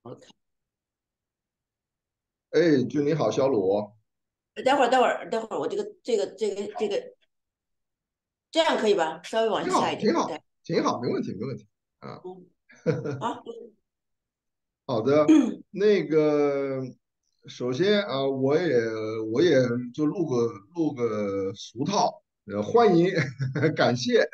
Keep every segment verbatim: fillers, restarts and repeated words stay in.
OK， 哎，君你好，小鲁。 待会儿，待会儿，待会儿，我这个这个这个这个这样可以吧？稍微往挺好， 下一点。 挺好， 对， 挺好，没问题，没问题啊。 嗯，好， 好的，那个，首先啊，我也我也就录个录个俗套，呃，欢迎，感谢，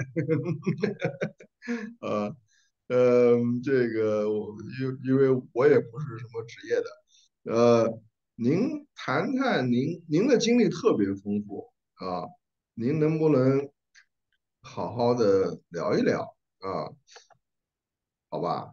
呃呃，这个我因因为我也不是什么职业的，呃，您谈谈您您的经历特别丰富啊，您能不能好好的聊一聊啊？好吧？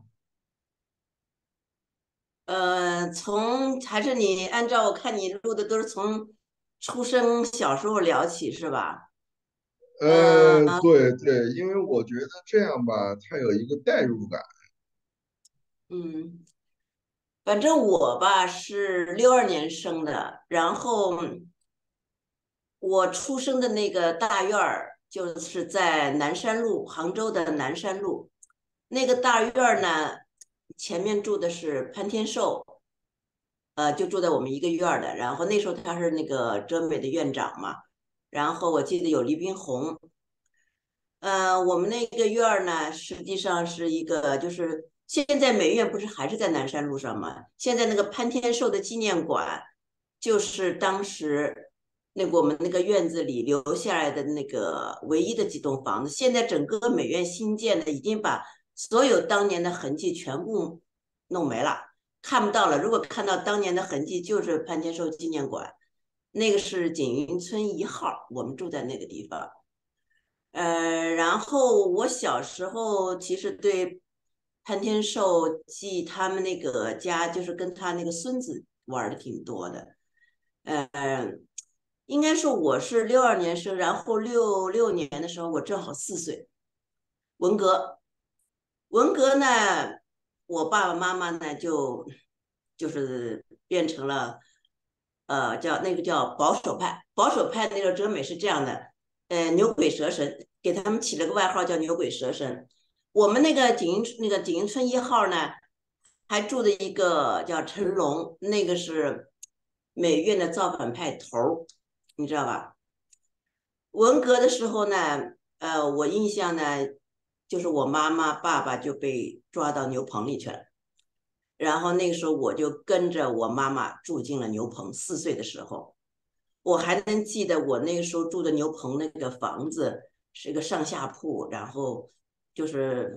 呃，从还是你按照我看你录的都是从出生小时候聊起是吧？呃， 呃，对对，因为我觉得这样吧，它有一个代入感。 嗯，反正我吧是六二年生的，然后我出生的那个大院儿就是在南山路，杭州的南山路。那个大院儿呢，前面住的是潘天寿，呃，就住在我们一个院儿的。然后那时候他是那个浙美的院长嘛，然后我记得有黎宾洪。呃，我们那个院儿呢，实际上是一个，就是现在美院不是还是在南山路上吗？现在那个潘天寿的纪念馆，就是当时那个我们那个院子里留下来的那个唯一的几栋房子。现在整个美院新建的，已经把所有当年的痕迹全部弄没了，看不到了。如果看到当年的痕迹，就是潘天寿纪念馆，那个是锦云村一号，我们住在那个地方。呃，然后我小时候其实对潘天寿记他们那个家，就是跟他那个孙子玩的挺多的。呃，应该说我是六二年生，然后六六年的时候我正好四岁，文革。文革呢，我爸爸妈妈呢就就是变成了呃叫那个叫保守派，保守派那个哲美是这样的，呃牛鬼蛇神，给他们起了个外号叫牛鬼蛇神。我们那个景英那个景英村一号呢，还住的一个叫陈龙，那个是美院的造反派头儿，你知道吧？文革的时候呢，呃，我印象呢，就是我妈妈、爸爸就被抓到牛棚里去了，然后那个时候我就跟着我妈妈住进了牛棚。四岁的时候，我还能记得我那个时候住的牛棚那个房子是一个上下铺，然后就是，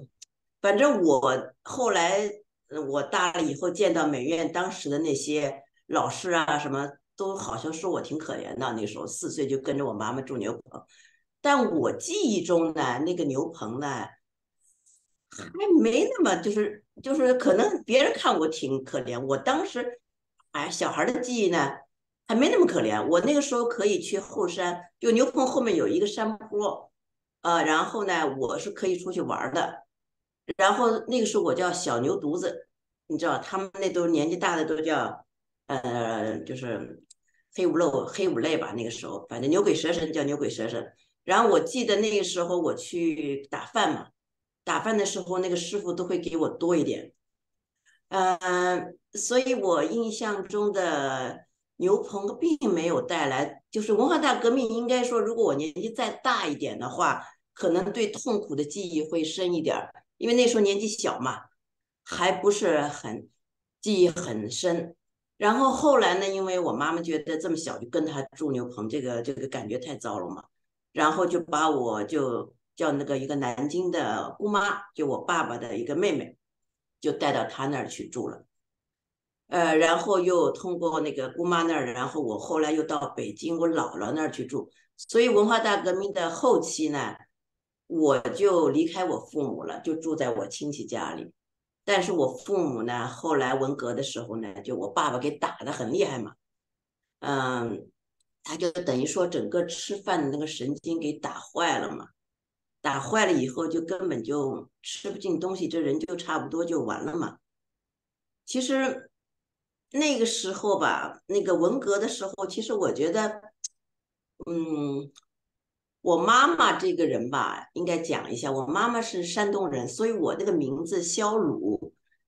反正我后来呃我大了以后见到美院当时的那些老师啊，什么都好像说我挺可怜的。那时候四岁就跟着我妈妈住牛棚，但我记忆中呢，那个牛棚呢还没那么就是就是可能别人看我挺可怜，我当时哎小孩的记忆呢还没那么可怜。我那个时候可以去后山，就牛棚后面有一个山坡，呃，然后呢我是可以出去玩的。然后那个时候我叫小牛犊子，你知道他们那都年纪大的都叫呃就是黑五漏黑五类吧。那个时候反正牛鬼蛇神叫牛鬼蛇神。然后我记得那个时候我去打饭嘛。打饭的时候那个师傅都会给我多一点。呃，所以我印象中的牛棚并没有带来，就是文化大革命。应该说，如果我年纪再大一点的话，可能对痛苦的记忆会深一点儿，因为那时候年纪小嘛，还不是很记忆很深。然后后来呢，因为我妈妈觉得这么小就跟他住牛棚，这个这个感觉太糟了嘛，然后就把我就叫那个一个南京的姑妈，就我爸爸的一个妹妹，就带到她那儿去住了。呃，然后又通过那个姑妈那儿，然后我后来又到北京我姥姥那儿去住。所以文化大革命的后期呢，我就离开我父母了，就住在我亲戚家里。但是我父母呢，后来文革的时候呢，就我爸爸给打得很厉害嘛。嗯，他就等于说整个吃饭的那个神经给打坏了嘛。打坏了以后就根本就吃不进东西，这人就差不多就完了嘛。其实那个时候吧，那个文革的时候，其实我觉得，嗯，我妈妈这个人吧，应该讲一下，我妈妈是山东人，所以我那个名字肖鲁，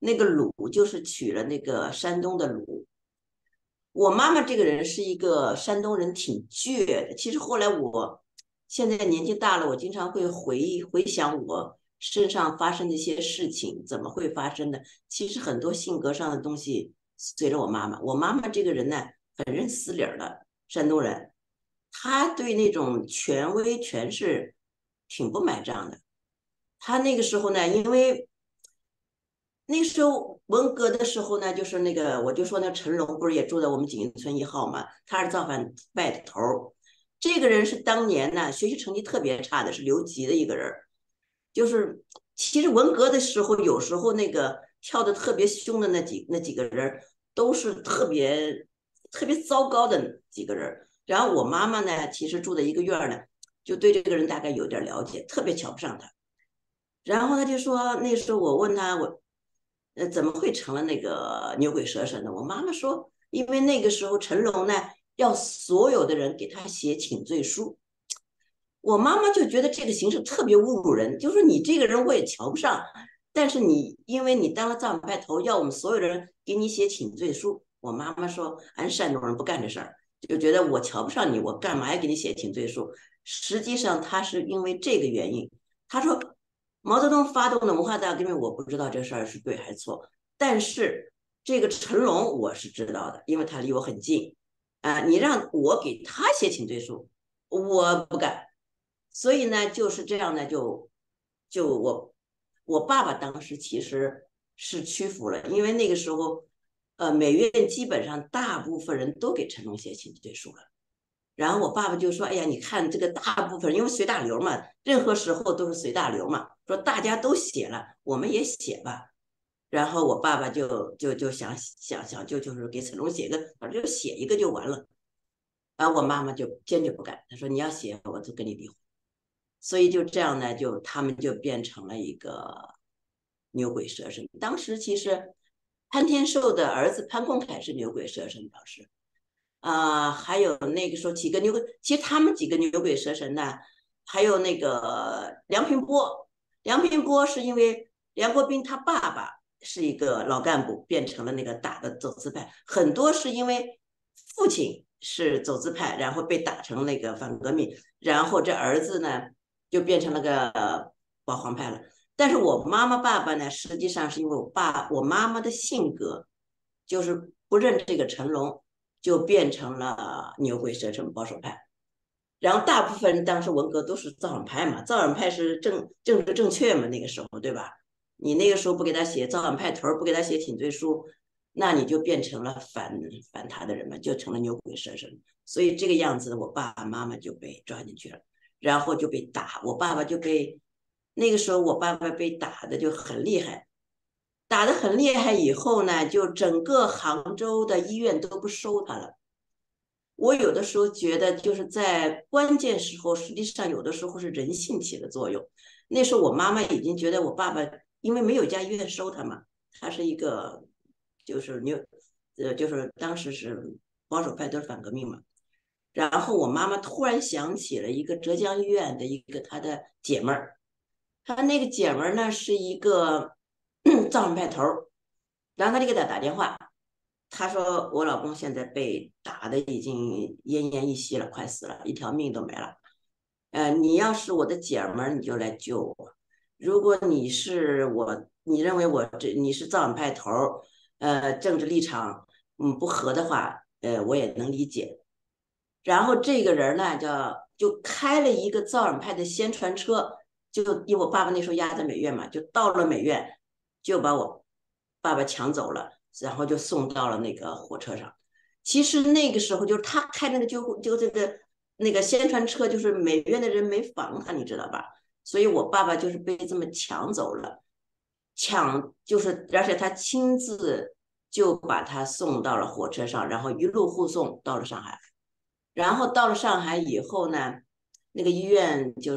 那个鲁就是取了那个山东的鲁。我妈妈这个人是一个山东人，挺倔的。其实后来我现在年纪大了，我经常会回回想我身上发生的一些事情，怎么会发生的？其实很多性格上的东西随着我妈妈。我妈妈这个人呢，很认死理儿的山东人，她对那种权威权势挺不买账的。她那个时候呢，因为那时候文革的时候呢，就是那个我就说那陈龙不是也住在我们锦英村一号嘛，他是造反派的头儿。这个人是当年呢学习成绩特别差的，是留级的一个人。就是其实文革的时候，有时候那个跳的特别凶的那几那几个人，都是特别特别糟糕的几个人。然后我妈妈呢，其实住的一个院呢，就对这个人大概有点了解，特别瞧不上他。然后他就说，那时候我问他，我呃怎么会成了那个牛鬼蛇神的？我妈妈说，因为那个时候成龙呢要所有的人给他写请罪书。我妈妈就觉得这个形式特别侮辱人，就说你这个人我也瞧不上，但是你因为你当了造反派头，要我们所有的人给你写请罪书。我妈妈说，俺山东人不干这事儿，就觉得我瞧不上你，我干嘛要给你写请罪书？实际上他是因为这个原因。他说毛泽东发动的文化大革命，我不知道这事儿是对还是错，但是这个成龙我是知道的，因为他离我很近啊、呃你让我给他写请罪书，我不干。所以呢，就是这样呢，就就我我爸爸当时其实是屈服了，因为那个时候，呃，美院基本上大部分人都给成龙写请罪书了。然后我爸爸就说：“哎呀，你看这个大部分人，因为随大流嘛，任何时候都是随大流嘛。说大家都写了，我们也写吧。”然后我爸爸就就就想想想，就就是给成龙写个，反正就写一个就完了。然后我妈妈就坚决不干，她说：“你要写，我就跟你离婚。”所以就这样呢，就他们就变成了一个牛鬼蛇神。当时其实潘天寿的儿子潘公凯是牛鬼蛇神，当时啊、呃还有那个时候几个牛鬼，其实他们几个牛鬼蛇神呢，还有那个梁平波。梁平波是因为梁国斌他爸爸是一个老干部，变成了那个打的走资派，很多是因为父亲是走资派，然后被打成那个反革命，然后这儿子呢就变成了个保皇派了。但是我妈妈爸爸呢，实际上是因为我爸我妈妈的性格就是不认这个成龙，就变成了牛鬼蛇神保守派。然后大部分人当时文革都是造反派嘛，造反派是政政治正确嘛，那个时候对吧？你那个时候不给他写造反派头，不给他写请罪书，那你就变成了反反他的人嘛，就成了牛鬼蛇神。所以这个样子，我爸爸妈妈就被抓进去了，然后就被打，我爸爸就被那个时候我爸爸被打的就很厉害，打的很厉害以后呢，就整个杭州的医院都不收他了。我有的时候觉得，就是在关键时候，实际上有的时候是人性起的作用。那时候我妈妈已经觉得我爸爸，因为没有一家医院收他嘛，他是一个就是牛，呃，就是当时是保守派都是反革命嘛。然后我妈妈突然想起了一个浙江医院的一个她的姐们儿，她那个姐们儿呢是一个造反派头儿，然后她就给她打电话，她说我老公现在被打的已经奄奄一息了，快死了，一条命都没了。呃，你要是我的姐们儿，你就来救我；如果你是我，你认为我这你是造反派头儿，呃，政治立场嗯不合的话，呃，我也能理解。然后这个人呢，叫就开了一个造反派的宣传车，就因为我爸爸那时候压在美院嘛，就到了美院，就把我爸爸抢走了，然后就送到了那个火车上。其实那个时候就是他开那个就就这个那个宣传车，就是美院的人没防他，你知道吧？所以我爸爸就是被这么抢走了，抢就是而且他亲自就把他送到了火车上，然后一路护送到了上海。然后到了上海以后呢，那个医院就是，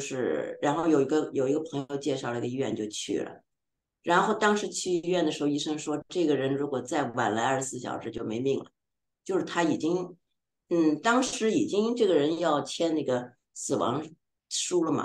然后有一个有一个朋友介绍了个医院就去了。然后当时去医院的时候，医生说这个人如果再晚来二十四小时就没命了，就是他已经，嗯，当时已经这个人要签那个死亡书了嘛。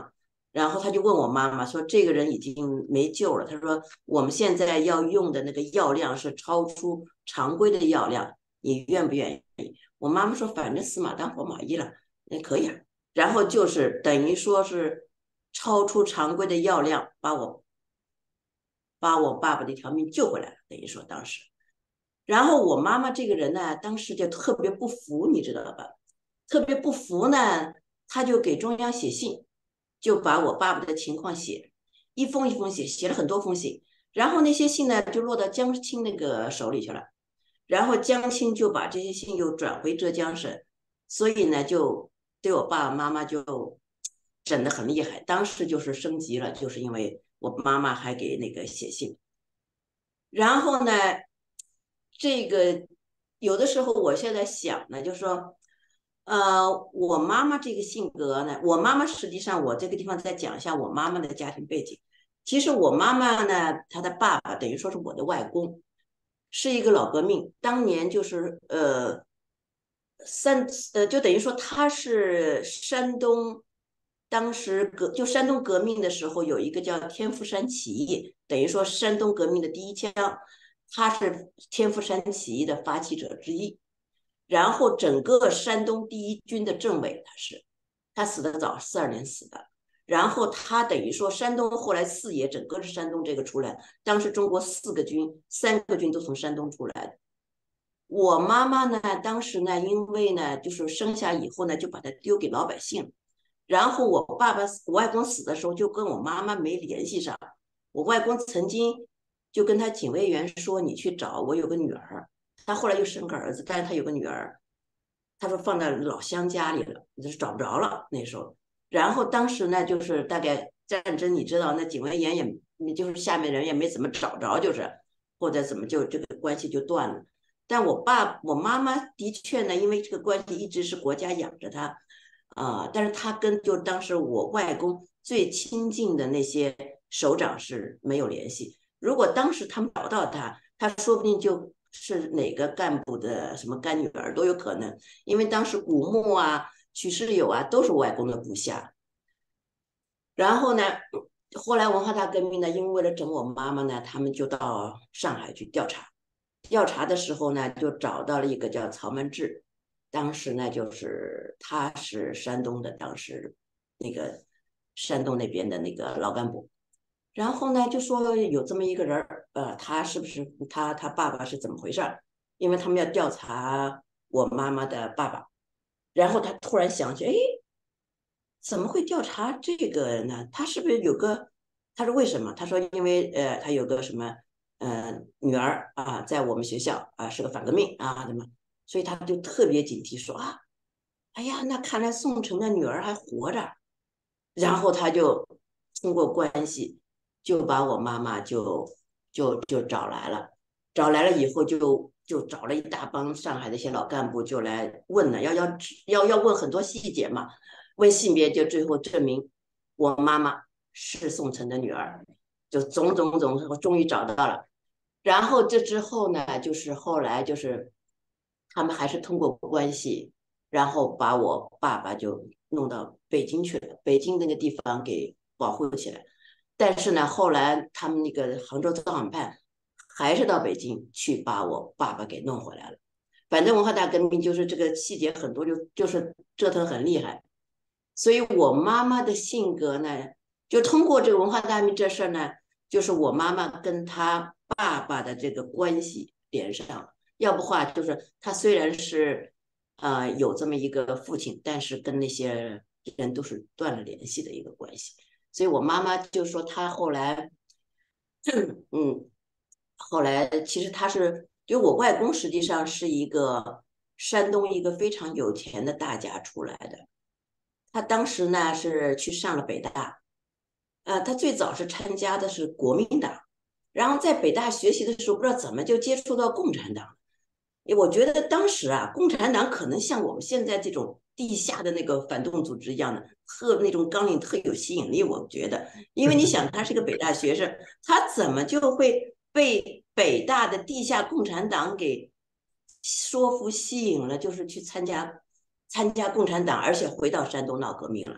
然后他就问我妈妈说：“这个人已经没救了。”他说：“我们现在要用的那个药量是超出常规的药量，你愿不愿意？”我妈妈说：“反正死马当活马医了，那可以啊。”然后就是等于说是超出常规的药量，把我把我爸爸的一条命救回来了。等于说当时，然后我妈妈这个人呢，当时就特别不服，你知道吧？特别不服呢，他就给中央写信，就把我爸爸的情况写，一封一封写，写了很多封信。然后那些信呢，就落到江青那个手里去了。然后江青就把这些信又转回浙江省，所以呢，就对我爸爸妈妈就整得很厉害。当时就是升级了，就是因为我妈妈还给那个写信。然后呢，这个有的时候我现在想呢，就是说，呃，我妈妈这个性格呢，我妈妈实际上我这个地方再讲一下我妈妈的家庭背景。其实我妈妈呢，她的爸爸等于说是我的外公，是一个老革命，当年就是呃三呃，就等于说他是山东，当时革就山东革命的时候有一个叫天福山起义，等于说山东革命的第一枪，他是天福山起义的发起者之一。然后整个山东第一军的政委，他是他死的早，四二年死的。然后他等于说山东后来四野整个是山东这个出来，当时中国四个军，三个军都从山东出来的。我妈妈呢，当时呢，因为呢，就是生下以后呢，就把它丢给老百姓。然后我爸爸、我外公死的时候，就跟我妈妈没联系上。我外公曾经就跟他警卫员说：“你去找我有个女儿。”他后来又生个儿子，但是他有个女儿，他说放在老乡家里了，就是找不着了那时候。然后当时呢，就是大概战争，你知道，那警卫员也，你就是下面人也没怎么找着，就是或者怎么就这个关系就断了。但我爸我妈妈的确呢，因为这个关系一直是国家养着他，啊、呃但是他跟就当时我外公最亲近的那些首长是没有联系。如果当时他们找到他，他说不定就是哪个干部的什么干女儿都有可能，因为当时古墓啊、许世友啊都是外公的部下。然后呢，后来文化大革命呢，因为为了整我妈妈呢，他们就到上海去调查。调查的时候呢，就找到了一个叫曹门志，当时呢，就是他是山东的，当时那个山东那边的那个老干部。然后呢，就说有这么一个人儿，呃，他是不是他他爸爸是怎么回事儿？因为他们要调查我妈妈的爸爸。然后他突然想起，哎，怎么会调查这个呢？他是不是有个？他说为什么？他说因为呃，他有个什么呃女儿啊，在我们学校啊是个反革命啊，什么，所以他就特别警惕说啊，哎呀，那看来宋城的女儿还活着。然后他就通过关系就把我妈妈就就就找来了，找来了以后就就找了一大帮上海的一些老干部就来问了，要要要要问很多细节嘛，问性别就最后证明我妈妈是宋城的女儿，就种种种，我终于找到了。然后这之后呢，就是后来就是他们还是通过关系，然后把我爸爸就弄到北京去了，北京那个地方给保护起来。但是呢，后来他们那个杭州造反派还是到北京去把我爸爸给弄回来了。反正文化大革命就是这个细节很多就，就是折腾很厉害。所以我妈妈的性格呢，就通过这个文化大革命这事儿呢，就是我妈妈跟她爸爸的这个关系连上了。要不话就是她虽然是呃有这么一个父亲，但是跟那些人都是断了联系的一个关系。所以我妈妈就说她后来，嗯，后来其实她是，就我外公实际上是一个山东一个非常有钱的大家出来的。他当时呢是去上了北大，呃，他最早是参加的是国民党，然后在北大学习的时候，不知道怎么就接触到共产党。我觉得当时啊，共产党可能像我们现在这种地下的那个反动组织一样的，特那种纲领特有吸引力。我觉得，因为你想，他是个北大学生，他怎么就会被北大的地下共产党给说服、吸引了，就是去参加参加共产党，而且回到山东闹革命了。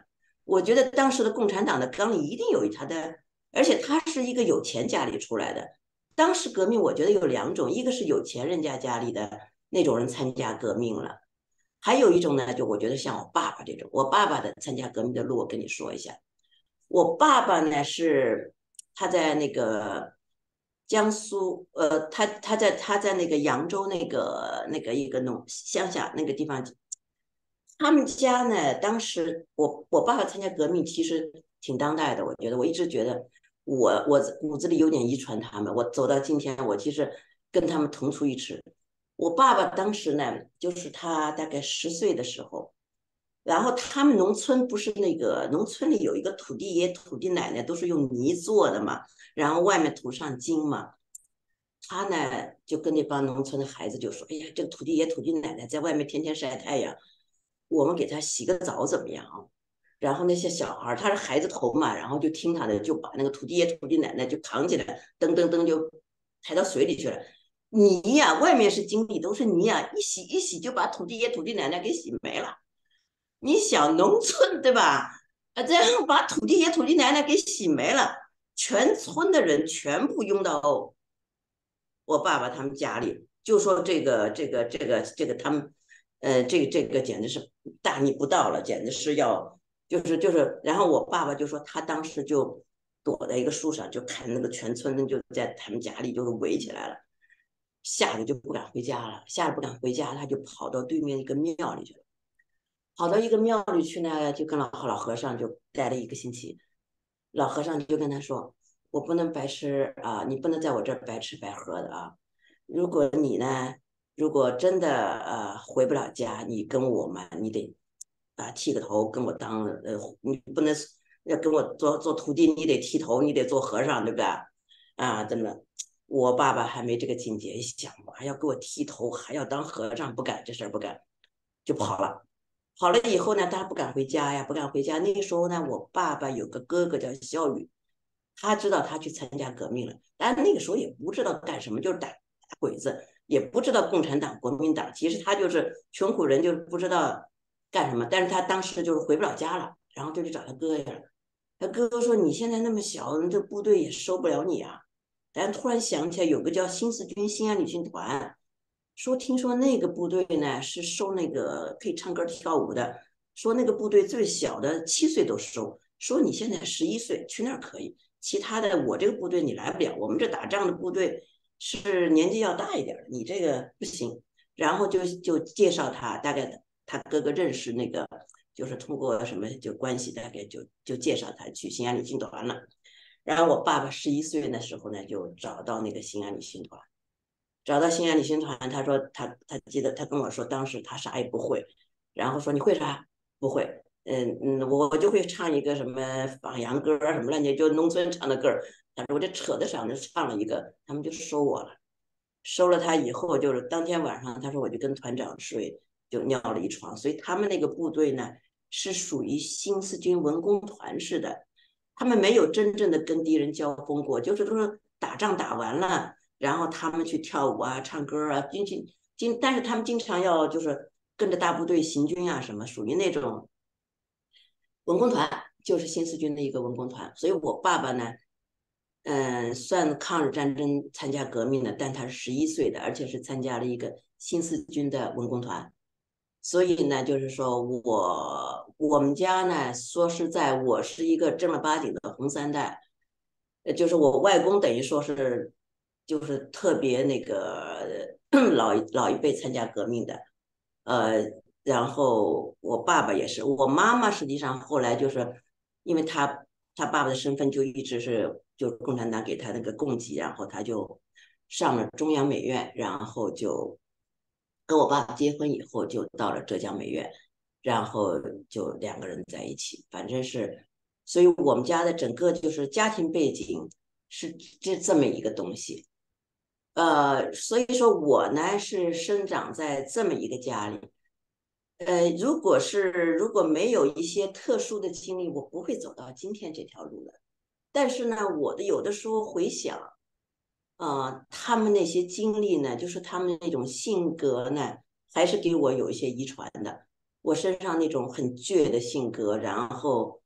我觉得当时的共产党的纲领一定有他的，而且他是一个有钱家里出来的。当时革命，我觉得有两种，一个是有钱人家家里的那种人参加革命了，还有一种呢，就我觉得像我爸爸这种，我爸爸的参加革命的路，我跟你说一下。我爸爸呢是他在那个江苏，呃，他他在他在那个扬州那个那个一个农乡下那个地方，他们家呢，当时我我爸爸参加革命其实挺当代的，我觉得我一直觉得我我骨子里有点遗传他们，我走到今天，我其实跟他们同出一辙。我爸爸当时呢，就是他大概十岁的时候。然后他们农村不是那个农村里有一个土地爷、土地奶奶都是用泥做的嘛，然后外面涂上金嘛。他呢就跟那帮农村的孩子就说：“哎呀，这个土地爷、土地奶奶在外面天天晒太阳，我们给他洗个澡怎么样啊？”然后那些小孩他是孩子头嘛，然后就听他的，就把那个土地爷、土地奶奶就扛起来，噔噔噔就抬到水里去了。泥呀，外面是井底都是泥呀，一洗一洗就把土地爷、土地奶奶给洗没了。你想农村对吧？啊，这样把土地爷、土地奶奶给洗没了，全村的人全部拥到我爸爸他们家里，就说这个这个这个这个他们，呃，这个这个简直是大逆不道了，简直是要就是就是，然后我爸爸就说他当时就躲在一个树上，就看那个全村人就在他们家里就是围起来了，吓得就不敢回家了，吓得不敢回家，他就跑到对面一个庙里去了。跑到一个庙里去呢，就跟老老和尚就待了一个星期。老和尚就跟他说：“我不能白吃啊，你不能在我这儿白吃白喝的啊。如果你呢，如果真的呃回不了家，你跟我们，你得啊剃个头，跟我当呃，你不能要跟我做做徒弟，你得剃头，你得做和尚，对不对？啊，真的，我爸爸还没这个境界，一想还要给我剃头，还要当和尚，不干这事儿不干，就跑了。跑了以后呢，他不敢回家呀，不敢回家。那个时候呢，我爸爸有个哥哥叫孝宇，他知道他去参加革命了，但那个时候也不知道干什么，就是打打鬼子，也不知道共产党、国民党。其实他就是穷苦人，就是不知道干什么。但是他当时就是回不了家了，然后就去找他哥哥了。他哥哥说：“你现在那么小，这部队也收不了你啊。”但突然想起来，有个叫新四军新安旅行团，说听说那个部队呢是收那个可以唱歌跳舞的，说那个部队最小的七岁都收，说你现在十一岁去那儿可以，其他的我这个部队你来不了，我们这打仗的部队是年纪要大一点的，你这个不行。然后就就介绍他，大概他哥哥认识那个，就是通过什么就关系，大概就就介绍他去新安旅行团了。然后我爸爸十一岁的时候呢，就找到那个新安旅行团。找到新安旅行团，他说他他记得他跟我说，当时他啥也不会，然后说你会啥？不会。嗯嗯，我我就会唱一个什么放羊歌什么乱七就农村唱的歌他说我这扯得上就唱了一个，他们就收我了。收了他以后，就是当天晚上，他说我就跟团长睡，就尿了一床。所以他们那个部队呢，是属于新四军文工团似的，他们没有真正的跟敌人交锋过，就是都是打仗打完了。然后他们去跳舞啊、唱歌啊，经经经，但是他们经常要就是跟着大部队行军啊，什么属于那种文工团，就是新四军的一个文工团。所以我爸爸呢，嗯，算抗日战争参加革命的，但他是十一岁的，而且是参加了一个新四军的文工团。所以呢，就是说我我们家呢，说实在，我是一个正儿八经的红三代，呃，就是我外公等于说是，就是特别那个老一老一辈参加革命的，呃，然后我爸爸也是，我妈妈实际上后来就是因为他他爸爸的身份就一直是就共产党给他那个供给，然后他就上了中央美院，然后就跟我爸爸结婚以后就到了浙江美院，然后就两个人在一起，反正是，所以我们家的整个就是家庭背景是这这么一个东西。呃，所以说我呢是生长在这么一个家里，呃，如果是如果没有一些特殊的经历，我不会走到今天这条路的。但是呢，我的有的时候回想，呃，他们那些经历呢，就是他们那种性格呢，还是给我有一些遗传的。我身上那种很倔的性格，然后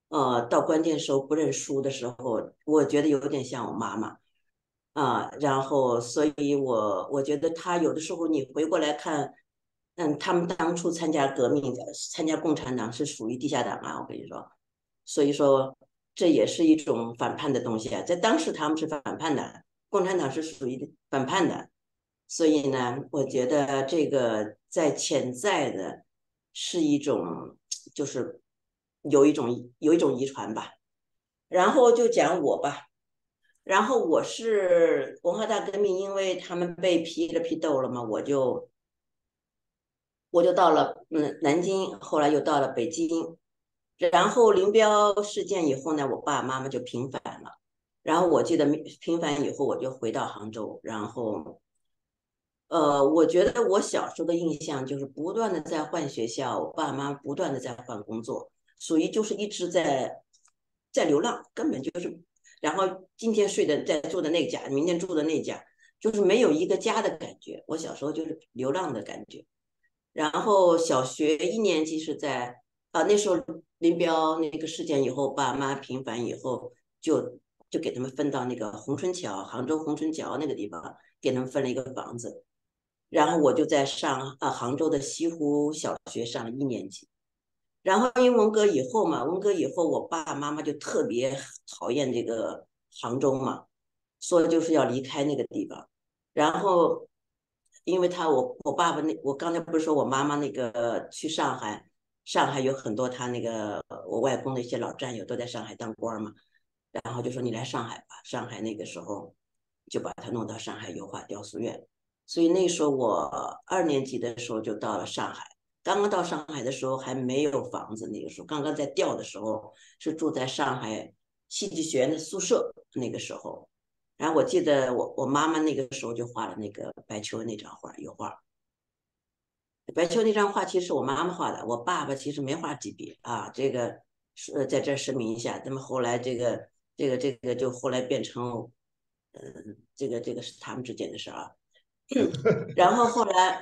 呃，到关键时候不认输的时候，我觉得有点像我妈妈啊。然后，所以我我觉得他有的时候你回过来看，嗯，他们当初参加革命的，参加共产党是属于地下党啊，我跟你说。所以说这也是一种反叛的东西啊，在当时他们是反叛的，共产党是属于反叛的。所以呢，我觉得这个在潜在的是一种，就是有一种有一种遗传吧。然后就讲我吧，然后我是文化大革命，因为他们被批了批斗了嘛，我就我就到了嗯南京，后来又到了北京。然后林彪事件以后呢，我爸爸妈妈就平反了。然后我记得平反以后，我就回到杭州，然后呃，我觉得我小时候的印象就是不断的在换学校，我爸妈不断的在换工作，属于就是一直在在流浪，根本就是，然后今天睡的在住的那家，明天住的那家，就是没有一个家的感觉。我小时候就是流浪的感觉。然后小学一年级是在啊，那时候林彪那个事件以后，爸妈平反以后，就就给他们分到那个虹春桥，杭州虹春桥那个地方，给他们分了一个房子。然后我就在上啊杭州的西湖小学上一年级。然后因为文革以后嘛，文革以后我爸爸妈妈就特别讨厌这个杭州嘛，说就是要离开那个地方。然后因为他我我爸爸那我刚才不是说我妈妈那个去上海，上海有很多他那个我外公的一些老战友都在上海当官嘛，然后就说你来上海吧，上海那个时候就把他弄到上海油画雕塑院。所以那时候我二年级的时候就到了上海。刚刚到上海的时候还没有房子，那个时候刚刚在调的时候是住在上海戏剧学院的宿舍，那个时候。然后我记得我我妈妈那个时候就画了那个白秋那张画，油画。白秋那张画其实是我妈妈画的，我爸爸其实没画几笔啊。这个是在这声明一下，那么后来这个这个这个就后来变成，嗯、呃，这个这个是他们之间的事啊。然后后来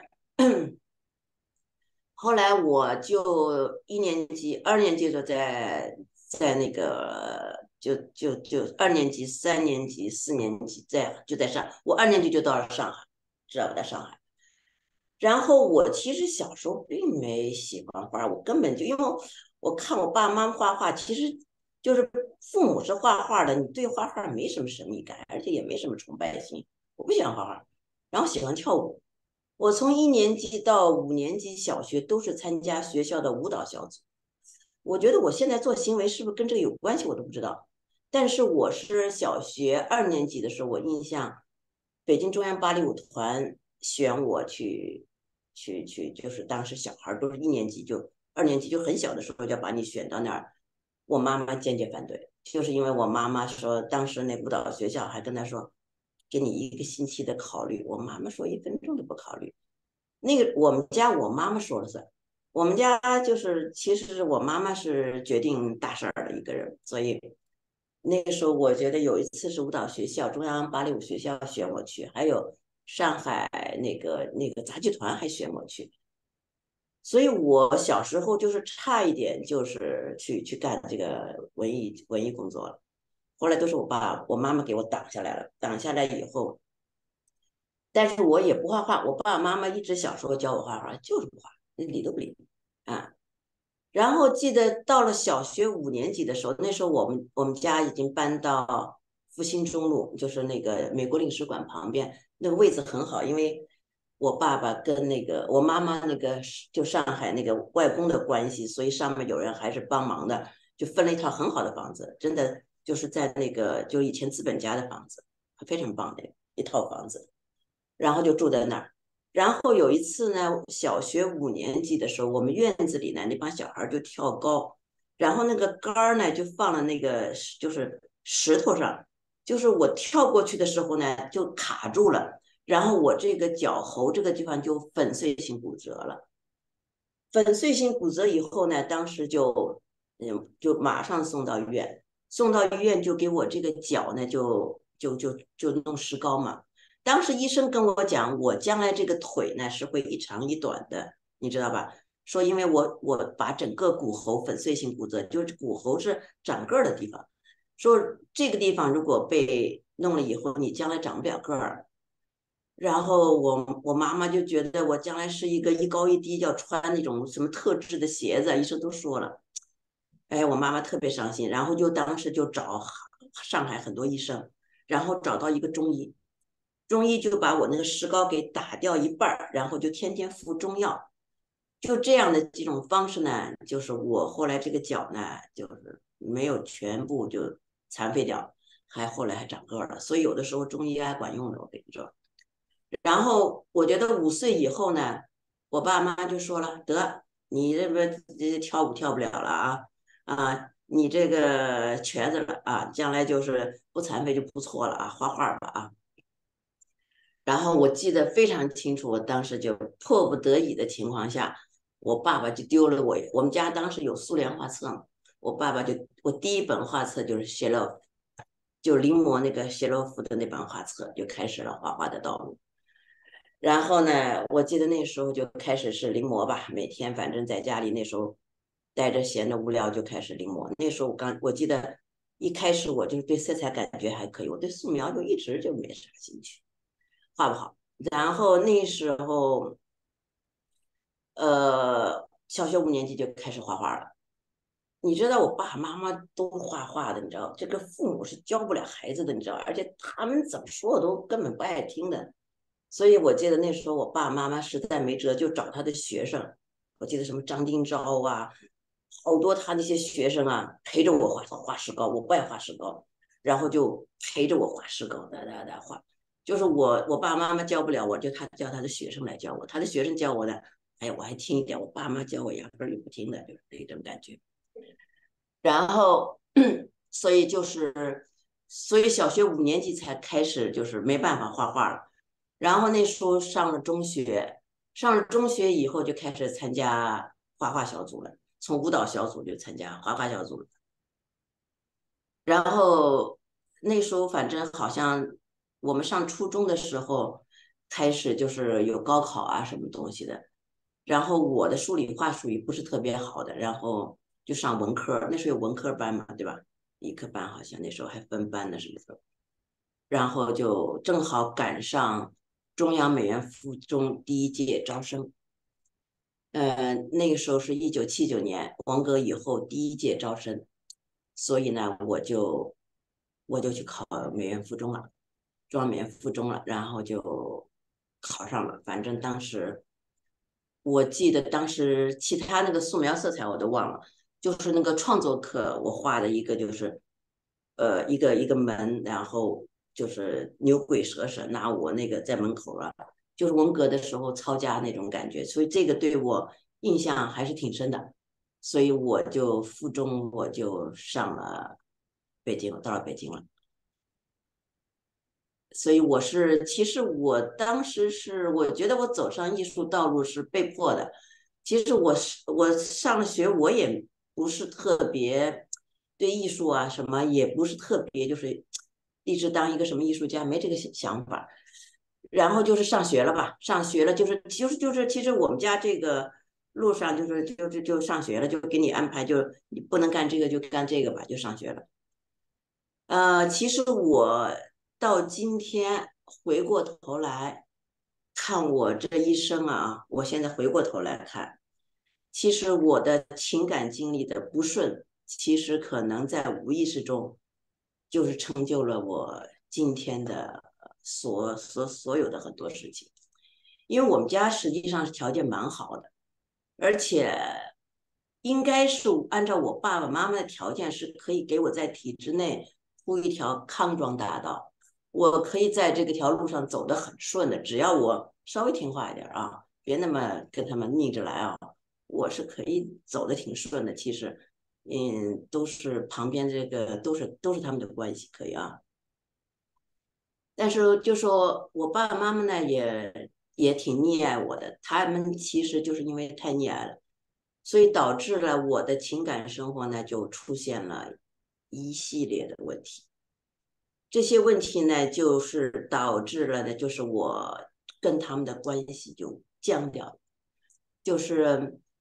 后来我就一年级、二年级的时候在在那个就就就二年级、三年级、四年级在就在上，我二年级就到了上海，知道吧，在上海。然后我其实小时候并没喜欢画，我根本就因为我看我爸妈画画，其实就是父母是画画的，你对画画没什么神秘感，而且也没什么崇拜心。我不喜欢画画，然后喜欢跳舞。我从一年级到五年级小学都是参加学校的舞蹈小组。我觉得我现在做行为是不是跟这个有关系，我都不知道。但是我是小学二年级的时候，我印象北京中央芭蕾舞团选我去去去，就是当时小孩都是一年级就二年级就很小的时候就要把你选到那儿，我妈妈坚决反对，就是因为我妈妈说当时那舞蹈学校还跟她说，给你一个星期的考虑，我妈妈说一分钟都不考虑。那个我们家我妈妈说了算，我们家就是其实我妈妈是决定大事儿的一个人，所以那个时候我觉得有一次是舞蹈学校中央芭蕾舞学校选我去，还有上海那个那个杂技团还选我去，所以我小时候就是差一点就是去去干这个文艺文艺工作了，后来都是我爸我妈妈给我挡下来了，挡下来以后。但是我也不画画，我爸爸妈妈一直小时候教我画画，就是不画，理都不理啊。然后记得到了小学五年级的时候，那时候我们我们家已经搬到复兴中路，就是那个美国领事馆旁边，那个位置很好，因为我爸爸跟那个我妈妈那个就上海那个外公的关系，所以上面有人还是帮忙的，就分了一套很好的房子，真的就是在那个就以前资本家的房子，非常棒的一套房子。然后就住在那儿。然后有一次呢，小学五年级的时候，我们院子里呢那帮小孩就跳高，然后那个杆儿呢就放了那个就是石头上，就是我跳过去的时候呢就卡住了，然后我这个脚喉这个地方就粉碎性骨折了。粉碎性骨折以后呢，当时就嗯就马上送到医院，送到医院就给我这个脚呢就就就就弄石膏嘛。当时医生跟我讲，我将来这个腿呢是会一长一短的，你知道吧？ 说因为我我把整个骨骺粉碎性骨折，就是骨骺是长个儿的地方，说这个地方如果被弄了以后，你将来长不了个儿。然后我我妈妈就觉得我将来是一个一高一低，要穿那种什么特制的鞋子，医生都说了。哎，我妈妈特别伤心，然后就当时就找上海很多医生，然后找到一个中医，中医就把我那个石膏给打掉一半儿，然后就天天服中药，就这样的几种方式呢，就是我后来这个脚呢，就是没有全部就残废掉，还后来还长个儿了，所以有的时候中医还管用的，我跟你说。然后我觉得五岁以后呢，我爸妈就说了，得你这不这跳舞跳不了了啊啊，你这个瘸子了啊，将来就是不残废就不错了啊，画画吧啊。然后我记得非常清楚，我当时就迫不得已的情况下，我爸爸就丢了我。我们家当时有苏联画册嘛，我爸爸就我第一本画册就是谢洛夫，就临摹那个谢洛夫的那本画册，就开始了画画的道路。然后呢，我记得那时候就开始是临摹吧，每天反正在家里那时候待着闲的无聊就开始临摹。那时候我刚我记得一开始我就对色彩感觉还可以，我对素描就一直就没啥兴趣，画不好。然后那时候呃小学五年级就开始画画了。你知道我爸爸妈妈都画画的，你知道这个父母是教不了孩子的，你知道，而且他们怎么说我都根本不爱听的。所以我记得那时候我爸爸妈妈实在没辙，就找他的学生，我记得什么张丁钊啊，好多他那些学生啊陪着我画画石膏，我不爱画石膏，然后就陪着我画石膏，哒哒哒画。就是我我爸爸妈妈教不了我，就他叫他的学生来教我，他的学生教我的，哎，我还听一点，我爸妈教我压根儿就不听的，就是那种感觉。然后，所以就是，所以小学五年级才开始就是没办法画画了。然后那时候上了中学，上了中学以后就开始参加画画小组了，从舞蹈小组就参加画画小组了。然后那时候反正好像我们上初中的时候开始就是有高考啊什么东西的，然后我的数理化属于不是特别好的，然后就上文科，那时候有文科班嘛，对吧？理科班好像那时候还分班呢，什么时候？然后就正好赶上中央美院附中第一届招生，呃，那个时候是一九七九年文革以后第一届招生，所以呢，我就我就去考美院附中了，中央美院附中了，然后就考上了。反正当时我记得当时其他那个素描色彩我都忘了，就是那个创作课我画的一个就是呃一个一个门，然后就是牛鬼蛇神，拿我那个在门口啊，就是文革的时候抄家那种感觉，所以这个对我印象还是挺深的。所以我就附中我就上了北京，到了北京了。所以我是，其实我当时是，我觉得我走上艺术道路是被迫的。其实我是我上了学，我也不是特别对艺术啊什么，也不是特别就是立志当一个什么艺术家，没这个想想法。然后就是上学了吧，上学了就是就是就是，其实我们家这个路上就是就是就上学了，就给你安排，就你不能干这个就干这个吧，就上学了。呃，其实我到今天回过头来看我这一生啊，我现在回过头来看，其实我的情感经历的不顺，其实可能在无意识中就是成就了我今天的所所所有的很多事情。因为我们家实际上是条件蛮好的，而且应该是按照我爸爸妈妈的条件，是可以给我在体制内铺一条康庄大道，我可以在这个条路上走得很顺的，只要我稍微听话一点啊，别那么跟他们逆着来啊，我是可以走得挺顺的。其实，嗯，都是旁边这个都是都是他们的关系，可以啊。但是就说我爸爸妈妈呢，也也挺溺爱我的，他们其实就是因为太溺爱了，所以导致了我的情感生活呢就出现了一系列的问题。这些问题呢，就是导致了呢，就是我跟他们的关系就僵掉了，就是。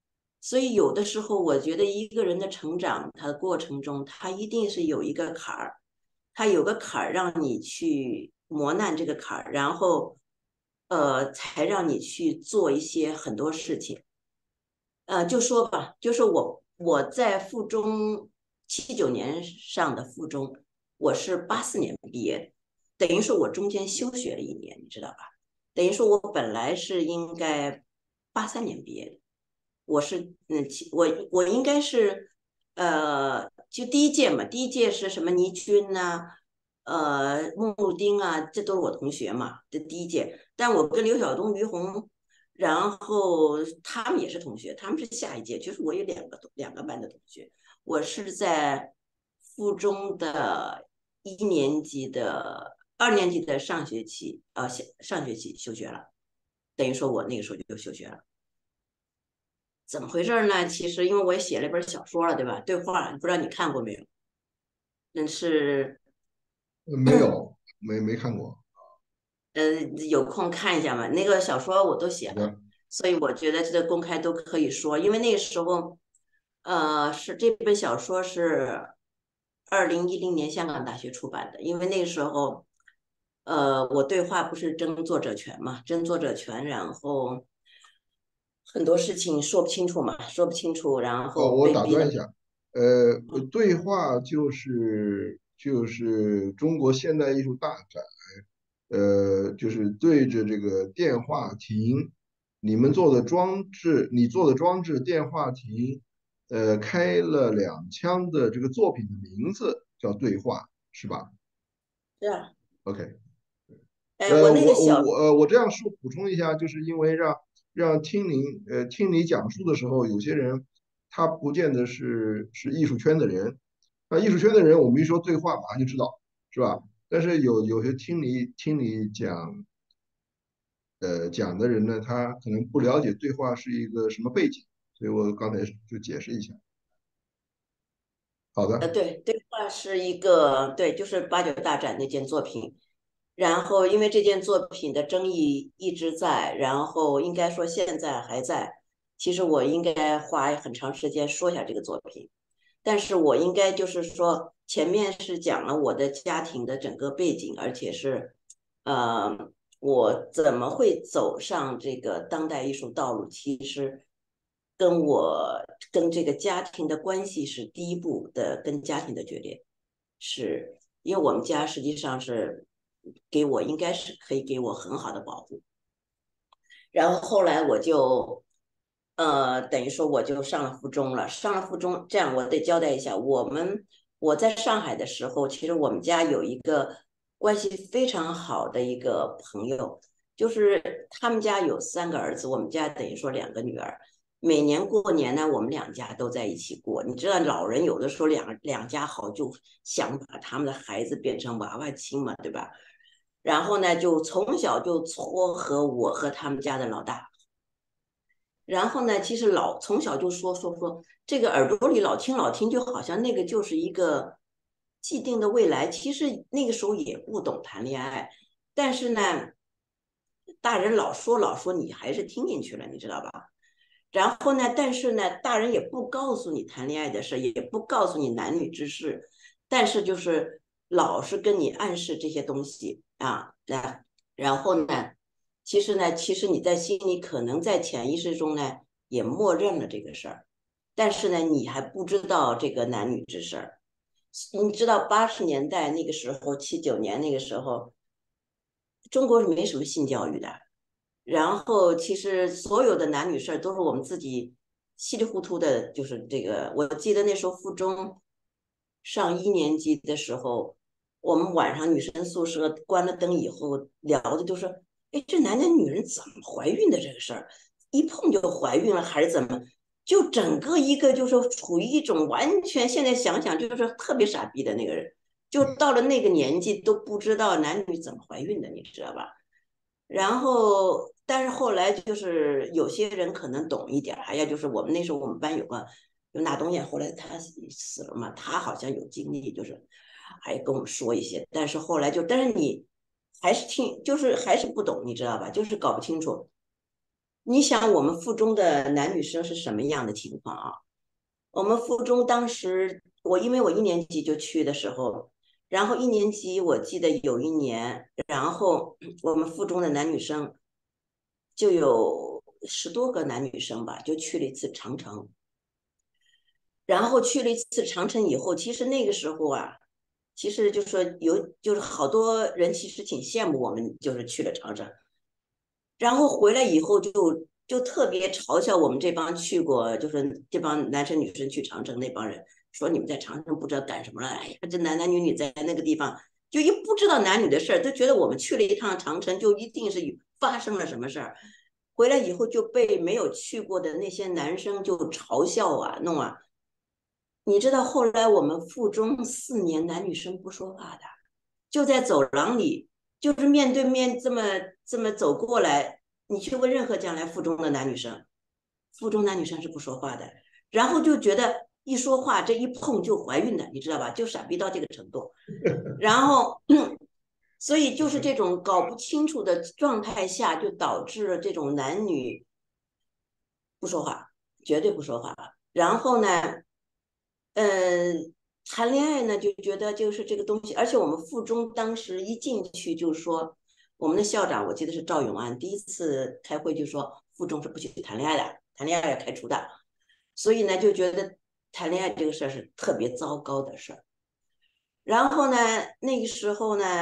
所以有的时候，我觉得一个人的成长，他的过程中，他一定是有一个坎儿，他有个坎儿让你去磨难这个坎儿，然后呃，才让你去做一些很多事情。呃，就说吧，就是我我在附中七九年上的附中，我是八四年毕业的，等于说我中间休学了一年，你知道吧？等于说我本来是应该八三年毕业的。我是嗯，其我我应该是呃，就第一届嘛，第一届是什么倪军呐、呃穆丁啊，这都是我同学嘛，这第一届。但我跟刘晓东、于红，然后他们也是同学，他们是下一届，就是我有两个两个班的同学。我是在附中的一年级的二年级的上学期，呃，上上学期休学了，等于说我那个时候就休学了。怎么回事呢？其实因为我也写了一本小说了，对吧？对话，不知道你看过没有？那是呃没有，没没看过。 呃，有空看一下嘛。那个小说我都写了， 好的。 所以我觉得这个公开都可以说，因为那个时候，呃，是这本小说是二零一零年香港大学出版的，因为那个时候，呃，我对话不是争作者权嘛，争作者权，然后很多事情说不清楚嘛，说不清楚，然哦， 后我被逼的。 打断一下，呃，对话就是就是中国现代艺术大展，呃，就是对着这个电话亭，你们做的装置，你做的装置电话亭，呃，开了两枪的这个作品的名字叫对话，是吧是啊， ？OK。 哎，我呃， 那个小我我呃，我这样说补充一下，就是因为让让听您呃听你讲述的时候，有些人他不见得是是艺术圈的人，那艺术圈的人，我们一说对话，马上就知道，是吧？但是有有些听你听你讲呃讲的人呢，他可能不了解对话是一个什么背景，所以我刚才就解释一下。好呃， 的。 对，对话是一个，对，就是八九大展那件作品。然后，因为这件作品的争议一直在，然后应该说现在还在。其实我应该花很长时间说一下这个作品，但是我应该就是说，前面是讲了我的家庭的整个背景，而且是，呃，我怎么会走上这个当代艺术道路，其实跟我跟这个家庭的关系是第一步的，跟家庭的决裂，是因为我们家实际上是给我应该是可以给我很好的保护，然后后来我就，呃，等于说我就上了附中了。上了附中，这样我得交代一下，我们我在上海的时候，其实我们家有一个关系非常好的一个朋友，就是他们家有三个儿子，我们家等于说两个女儿。每年过年呢，我们两家都在一起过。你知道，老人有的时候两两家好，就想把他们的孩子变成娃娃亲嘛，对吧？然后呢，就从小就撮合我和他们家的老大。然后呢，其实老从小就说说说这个耳朵里老听老听，就好像那个就是一个既定的未来。其实那个时候也不懂谈恋爱，但是呢，大人老说老说，你还是听进去了，你知道吧？然后呢，但是呢，大人也不告诉你谈恋爱的事，也不告诉你男女之事，但是就是老是跟你暗示这些东西啊，然然后呢，其实呢，其实你在心里可能在潜意识中呢也默认了这个事儿，但是呢，你还不知道这个男女之事儿。你知道八十年代那个时候，七九年那个时候，中国是没什么性教育的，然后其实所有的男女事儿都是我们自己稀里糊涂的，就是这个。我记得那时候附中上一年级的时候，我们晚上女生宿舍关了灯以后聊的都是，哎，这男人女人怎么怀孕的这个事儿，一碰就怀孕了还是怎么？就整个一个就是处于一种完全现在想想就是特别傻逼的那个人，就到了那个年纪都不知道男女怎么怀孕的，你知道吧？然后，但是后来就是有些人可能懂一点儿，还有就是我们那时候我们班有个有纳东艳，后来他死了嘛，他好像有经历，就是还跟我们说一些，但是后来就，但是你还是听，就是还是不懂，你知道吧？就是搞不清楚。 你想我们附中的男女生是什么样的情况啊？我们附中当时我因为我一年级就去的时候，然后一年级我记得有一年，然后我们附中的男女生就有十多个男女生吧，就去了一次长城。然后去了一次长城以后，其实那个时候啊，其实就说有就是好多人其实挺羡慕我们，就是去了长城。然后回来以后就就特别嘲笑我们这帮去过，就是这帮男生女生去长城那帮人，说你们在长城不知道干什么了，哎呀，这男男女女在那个地方就一不知道男女的事儿，都觉得我们去了一趟长城就一定是发生了什么事儿，回来以后就被没有去过的那些男生就嘲笑啊弄啊。你知道后来我们附中四年男女生不说话的，就在走廊里，就是面对面这么这么走过来，你去问任何将来附中的男女生，附中男女生是不说话的，然后就觉得一说话这一碰就怀孕的，你知道吧？就傻逼到这个程度，然后。所以就是这种搞不清楚的状态下，就导致了这种男女不说话，绝对不说话。然后呢，嗯，谈恋爱呢，就觉得就是这个东西，而且我们附中当时一进去就说，我们的校长我记得是赵永安，第一次开会就说附中是不许谈恋爱的，谈恋爱要开除的，所以呢就觉得谈恋爱这个事儿是特别糟糕的事儿。然后呢，那个时候呢，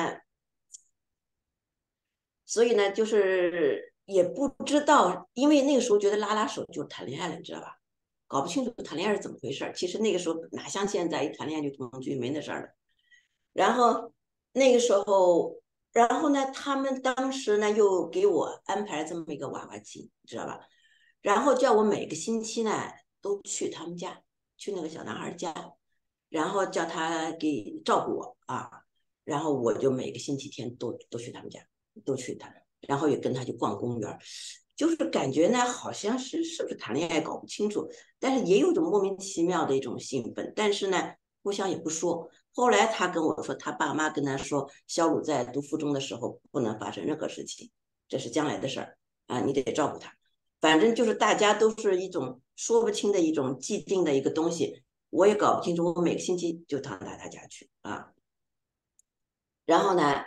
所以呢就是也不知道，因为那个时候觉得拉拉手就是谈恋爱了，你知道吧？搞不清楚谈恋爱是怎么回事儿。其实那个时候哪像现在一谈恋爱就同居，没那事儿了。然后那个时候，然后呢，他们当时呢又给我安排了这么一个娃娃机，你知道吧？然后叫我每个星期呢都去他们家，去那个小男孩家，然后叫他给照顾我啊。然后我就每个星期天都都去他们家，都去他，然后也跟他去逛公园，就是感觉呢好像是是不是谈恋爱搞不清楚，但是也有种莫名其妙的一种兴奋，但是呢互相也不说。后来他跟我说，他爸妈跟他说，小鲁在读附中的时候不能发生任何事情，这是将来的事儿啊，你得照顾他。反正就是大家都是一种说不清的一种既定的一个东西，我也搞不清楚。我每个星期就到他家去啊，然后呢，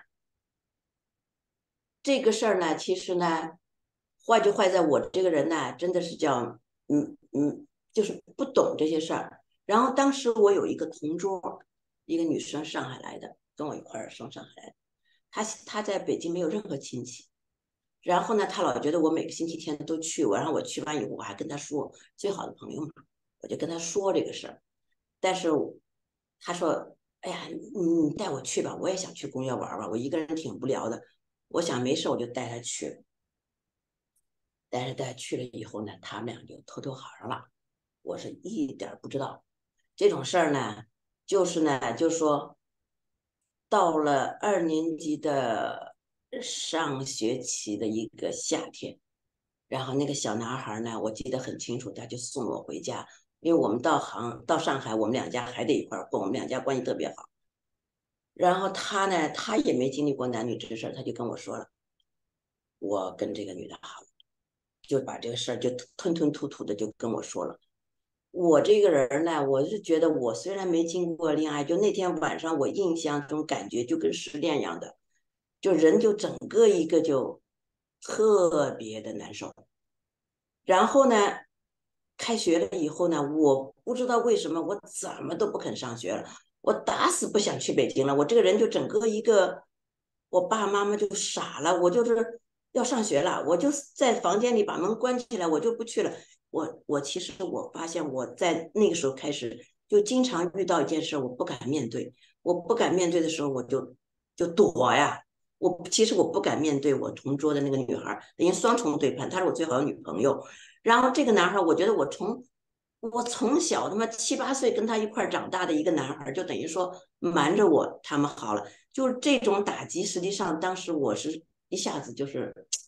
这个事儿呢，其实呢，坏就坏在我这个人呢，真的是叫嗯嗯，就是不懂这些事儿。然后当时我有一个同桌，一个女生，上海来的，跟我一块儿上上海来的。她她在北京没有任何亲戚，然后呢，她老觉得我每个星期天都去我，然后我去完以后，我还跟她说，最好的朋友嘛，我就跟她说这个事儿。但是她说：“哎呀，你你带我去吧，我也想去公园玩玩，我一个人挺无聊的。”我想没事我就带她去了。但是带去了以后呢，他们俩就偷偷好上了，我是一点不知道这种事儿呢。就是呢，就说到了二年级的上学期的一个夏天，然后那个小男孩呢，我记得很清楚，他就送我回家，因为我们到杭到上海，我们两家还得一块儿过，我们两家关系特别好。然后他呢，他也没经历过男女之事，他就跟我说了，我跟这个女的好，就把这个事儿就吞吞吐吐的就跟我说了。我这个人呢，我是觉得我虽然没经过恋爱，就那天晚上我印象中感觉就跟失恋一样的，就人就整个一个就特别的难受。然后呢，开学了以后呢，我不知道为什么我怎么都不肯上学了，我打死不想去北京了。我这个人就整个一个，我爸爸妈妈就傻了，我就是要上学了，我就在房间里把门关起来，我就不去了。我我其实我发现我在那个时候开始就经常遇到一件事，我不敢面对，我不敢面对的时候，我就就躲呀。我其实我不敢面对我同桌的那个女孩，等于双重对判，她是我最好的女朋友。然后这个男孩，我觉得我从我从小他妈七八岁跟他一块长大的一个男孩，就等于说瞒着我，他们好了，就是这种打击，实际上当时我是一下子就是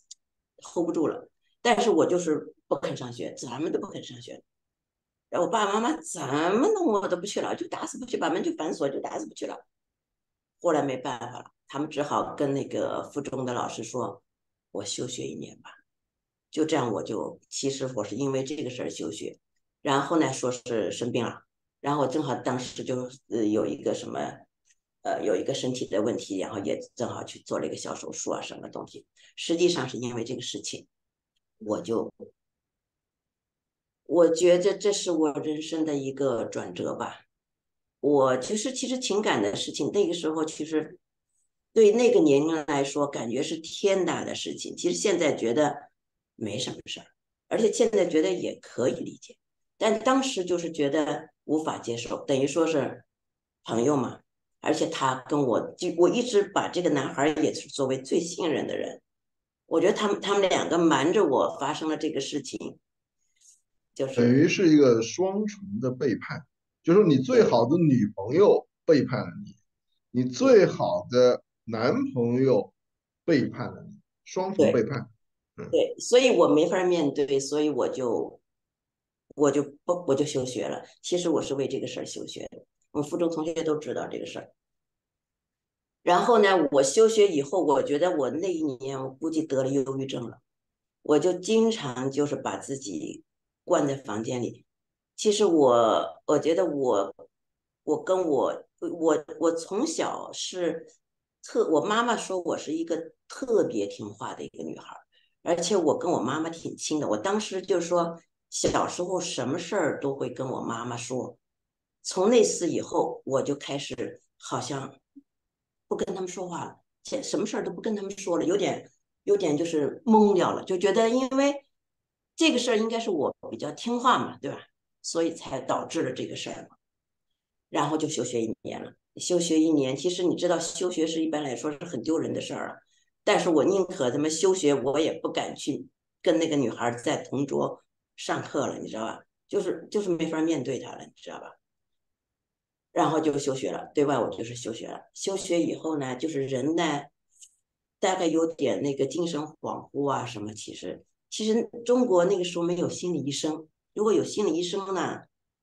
hold 不住了，但是我就是不肯上学，怎么都不肯上学。然后我爸爸妈妈怎么弄我都不去了，就打死不去，把门就反锁，就打死不去了。后来没办法了，他们只好跟那个附中的老师说，我休学一年吧。 就这样我就其实我是因为这个事儿休学，然后呢说是生病了，然后正好当时就呃有一个什么呃有一个身体的问题，然后也正好去做了一个小手术啊什么东西，实际上是因为这个事情，我就我觉得这是我人生的一个转折吧。我其实其实情感的事情，那个时候其实对那个年龄来说，感觉是天大的事情。其实现在觉得没什么事儿，而且现在觉得也可以理解，但当时就是觉得无法接受，等于说是朋友嘛。而且他跟我就我一直把这个男孩也是作为最信任的人，我觉得他们他们两个瞒着我发生了这个事情，就是等于是一个双重的背叛，就是你最对好的女朋友背叛了你，你对最好的男朋友背叛了你，双重背对叛。嗯， 对，所以我没法面对，所以我就我就不我就休学了。其实我是为这个事儿休学的，我们附中同学都知道这个事儿。然后呢，我休学以后，我觉得我那一年我估计得了忧郁症了，我就经常就是把自己关在房间里。其实我我觉得我我跟我我我从小是特，我妈妈说我是一个特别听话的一个女孩儿，而且我跟我妈妈挺亲的。我当时就说，小时候什么事儿都会跟我妈妈说。从那次以后，我就开始好像不跟他们说话了，现什么事儿都不跟他们说了，有点有点就是懵掉了，就觉得因为这个事儿应该是我比较听话嘛，对吧？所以才导致了这个事儿嘛。然后就休学一年了。休学一年，其实你知道，休学是一般来说是很丢人的事儿啊。但是我宁可他妈休学，我也不敢去跟那个女孩在同桌上课了，你知道吧？就是就是没法面对她了，你知道吧？然后就休学了，对外我就是休学了。休学以后呢，就是人呢，大概有点那个精神恍惚啊什么。其实其实中国那个时候没有心理医生，如果有心理医生呢，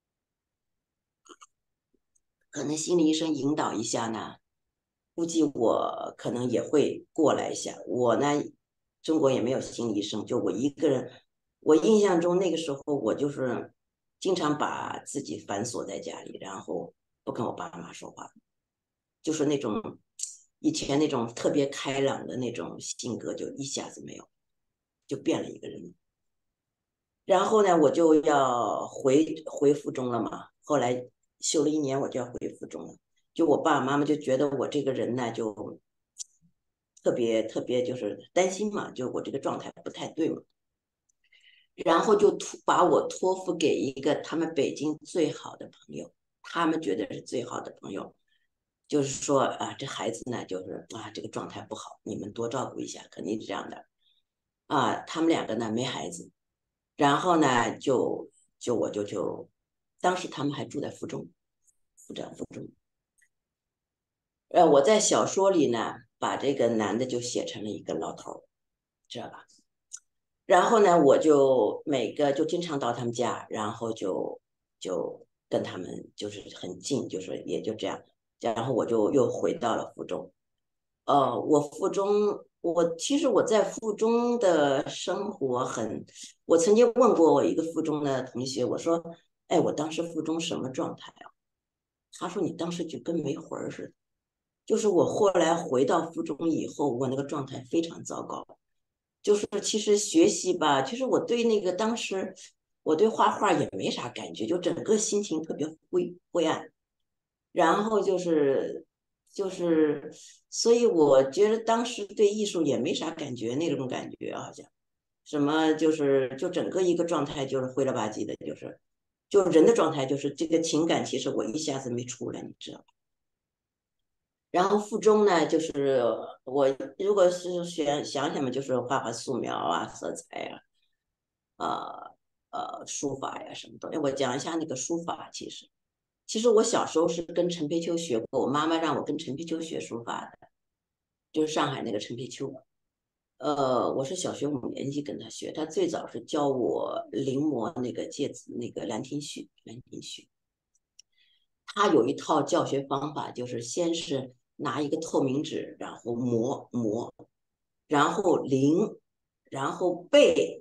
可能心理医生引导一下呢，估计我可能也会过来一下。我呢，中国也没有心理医生，就我一个人。我印象中那个时候我就是经常把自己反锁在家里，然后不跟我爸妈说话。就是那种以前那种特别开朗的那种性格，就一下子没有，就变了一个人。然后呢，我就要回回附中了嘛。后来休了一年，我就要回附中了。就我爸爸妈妈就觉得我这个人呢，就特别特别就是担心嘛，就我这个状态不太对嘛。然后就托把我托付给一个他们北京最好的朋友，他们觉得是最好的朋友，就是说啊，这孩子呢，就是啊，这个状态不好，你们多照顾一下，肯定是这样的啊。他们两个呢没孩子，然后呢就就我就就，当时他们还住在附中，附长附中。呃，我在小说里呢，把这个男的就写成了一个老头，知道吧？然后呢，我就每个就经常到他们家，然后就就跟他们就是很近，就是也就这样。然后我就又回到了附中。呃，我附中，我其实我在附中的生活很，我曾经问过我一个附中的同学，我说，哎，我当时附中什么状态啊？他说你当时就跟没魂儿似的。就是我后来回到附中以后，我那个状态非常糟糕。就是其实学习吧，其实我对那个当时我对画画也没啥感觉，就整个心情特别灰灰暗。然后就是就是，所以我觉得当时对艺术也没啥感觉，那种感觉好像什么就是就整个一个状态就是灰了吧唧的，就是就人的状态就是这个情感，其实我一下子没出来，你知道吧？然后附中呢，就是我如果是选想想嘛，就是画画素描啊、色彩啊、呃呃书法呀什么的。我讲一下那个书法，其实其实我小时候是跟陈培秋学过，我妈妈让我跟陈培秋学书法的，就是上海那个陈培秋。呃，我是小学五年级跟他学，他最早是教我临摹那个芥子那个《兰亭序》，《兰亭序》。他有一套教学方法，就是先是拿一个透明纸，然后磨磨，然后临，然后背，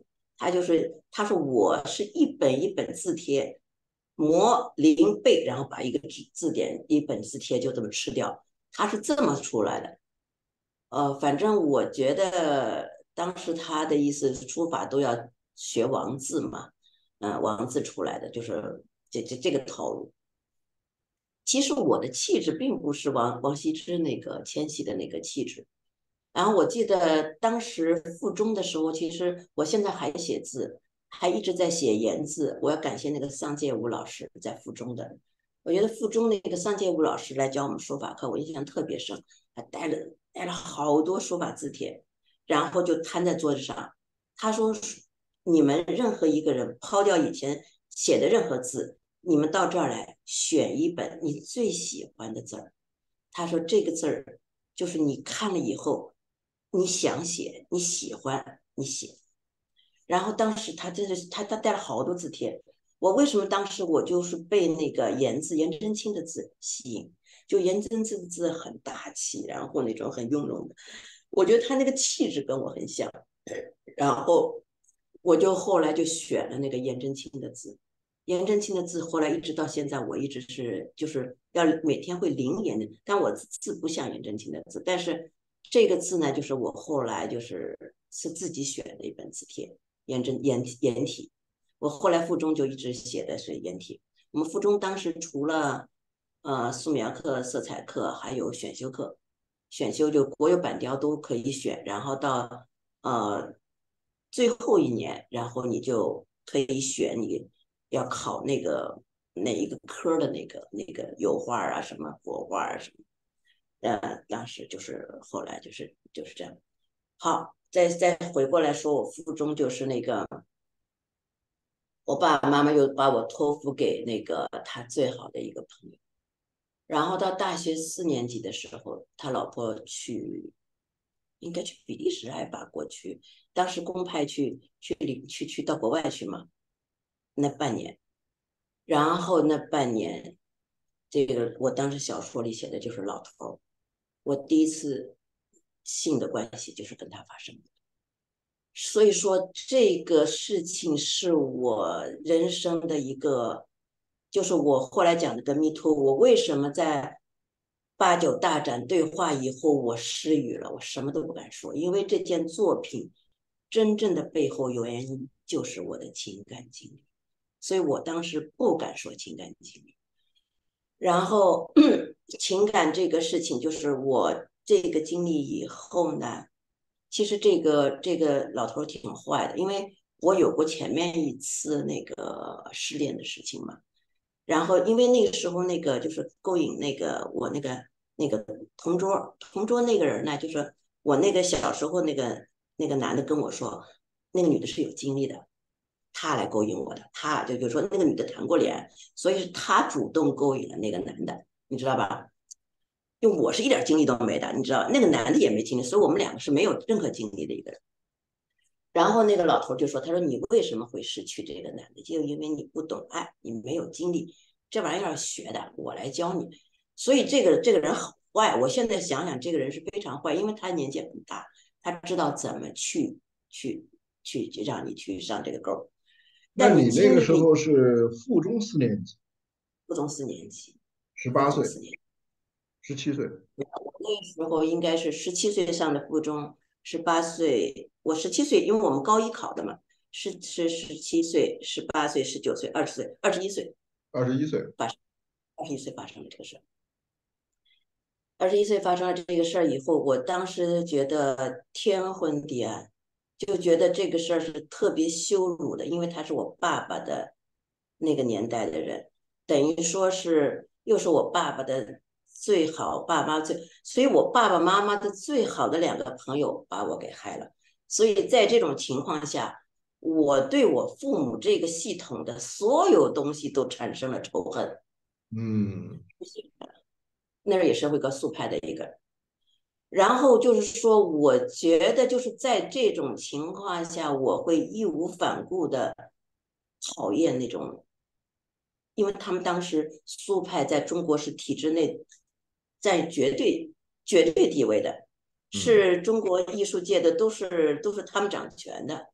他就是他说我是一本一本字帖磨零倍，然后把一个字字典一本字帖就这么吃掉，他是这么出来的。呃，反正我觉得当时他的意思是书法都要学王字嘛，嗯、呃，王字出来的就是这这这个套路。其实我的气质并不是王王羲之那个纤细的那个气质。然后我记得当时附中的时候，其实我现在还写字，还一直在写言字。我要感谢那个桑介武老师在附中的，我觉得附中那个桑介武老师来教我们书法课，我印象特别深。他带了带了好多书法字帖，然后就摊在桌子上。他说：“你们任何一个人抛掉以前写的任何字，你们到这儿来选一本你最喜欢的字儿。”他说这个字儿就是你看了以后，你想写，你喜欢，你写。然后当时他真的是他他带了好多字帖，我为什么当时我就是被那个颜字颜真卿的字吸引？就颜真卿的字很大气，然后那种很雍容的，我觉得他那个气质跟我很像。然后我就后来就选了那个颜真卿的字，颜真卿的字后来一直到现在，我一直是就是要每天会临颜的，但我字不像颜真卿的字，但是这个字呢，就是我后来就是是自己选的一本字帖，颜真颜颜体，我后来附中就一直写的是颜体。我们附中当时除了呃素描课、色彩课，还有选修课，选修就国有版雕都可以选，然后到呃最后一年，然后你就可以选你要考那个哪一个科的那个那个油画啊，什么国画啊什么，呃，当时就是后来就是就是这样。好，再再回过来说，我附中就是那个我爸爸妈妈又把我托付给那个他最好的一个朋友。然后到大学四年级的时候，他老婆去，应该去比利时还是法国去，当时公派去去里去去到国外去嘛，那半年，然后那半年，这个我当时小说里写的就是老头，我第一次性的关系就是跟他发生的。所以说这个事情是我人生的一个，就是我后来讲的跟 Me Too，我为什么在八九大展对话以后我失语了，我什么都不敢说，因为这件作品真正的背后原因就是我的情感经历，所以我当时不敢说情感经历。然后情感这个事情，就是我这个经历以后呢。其实这个这个老头挺坏的，因为我有过前面一次那个失恋的事情嘛，然后因为那个时候那个就是勾引那个我那个那个同桌同桌那个人呢，就是我那个小时候那个那个男的跟我说，那个女的是有经历的，他来勾引我的，他就就说那个女的谈过恋爱，所以是他主动勾引了那个男的，你知道吧？因为我是一点经历都没的，你知道，那个男的也没经历，所以我们两个是没有任何经历的一个人。然后那个老头就说：“他说你为什么会失去这个男的？就因为你不懂爱，你没有经历，这玩意儿要学的，我来教你。所以这个这个人很坏，我现在想想，这个人是非常坏，因为他年纪很大，他知道怎么去去去让你去上这个钩。但你那你那经历个时候是附中四年级， 初中四年级，初十八岁、 中四年。” 十七岁， 那时候应该是十七岁上的附中，十八岁，我十七岁，因为我们高一考的嘛，是是十七岁、十八岁、十九岁、二十岁、二十一岁， 二十一岁。 二十一岁发生了这个事儿。二十一岁发生了这个事儿以后，我当时觉得天昏地暗，就觉得这个事儿是特别羞辱的，因为他是我爸爸的那个年代的人，等于说是又是我爸爸的最好爸妈最，所以我爸爸妈妈的最好的两个朋友把我给害了。所以在这种情况下，我对我父母这个系统的所有东西都产生了仇恨。 嗯那儿也是会个速派的一个人。然后就是说，我觉得就是在这种情况下，我会义无反顾的讨厌那种，因为他们当时苏派在中国是体制内占绝对绝对地位的， 嗯是中国艺术界的都是都是他们掌权的。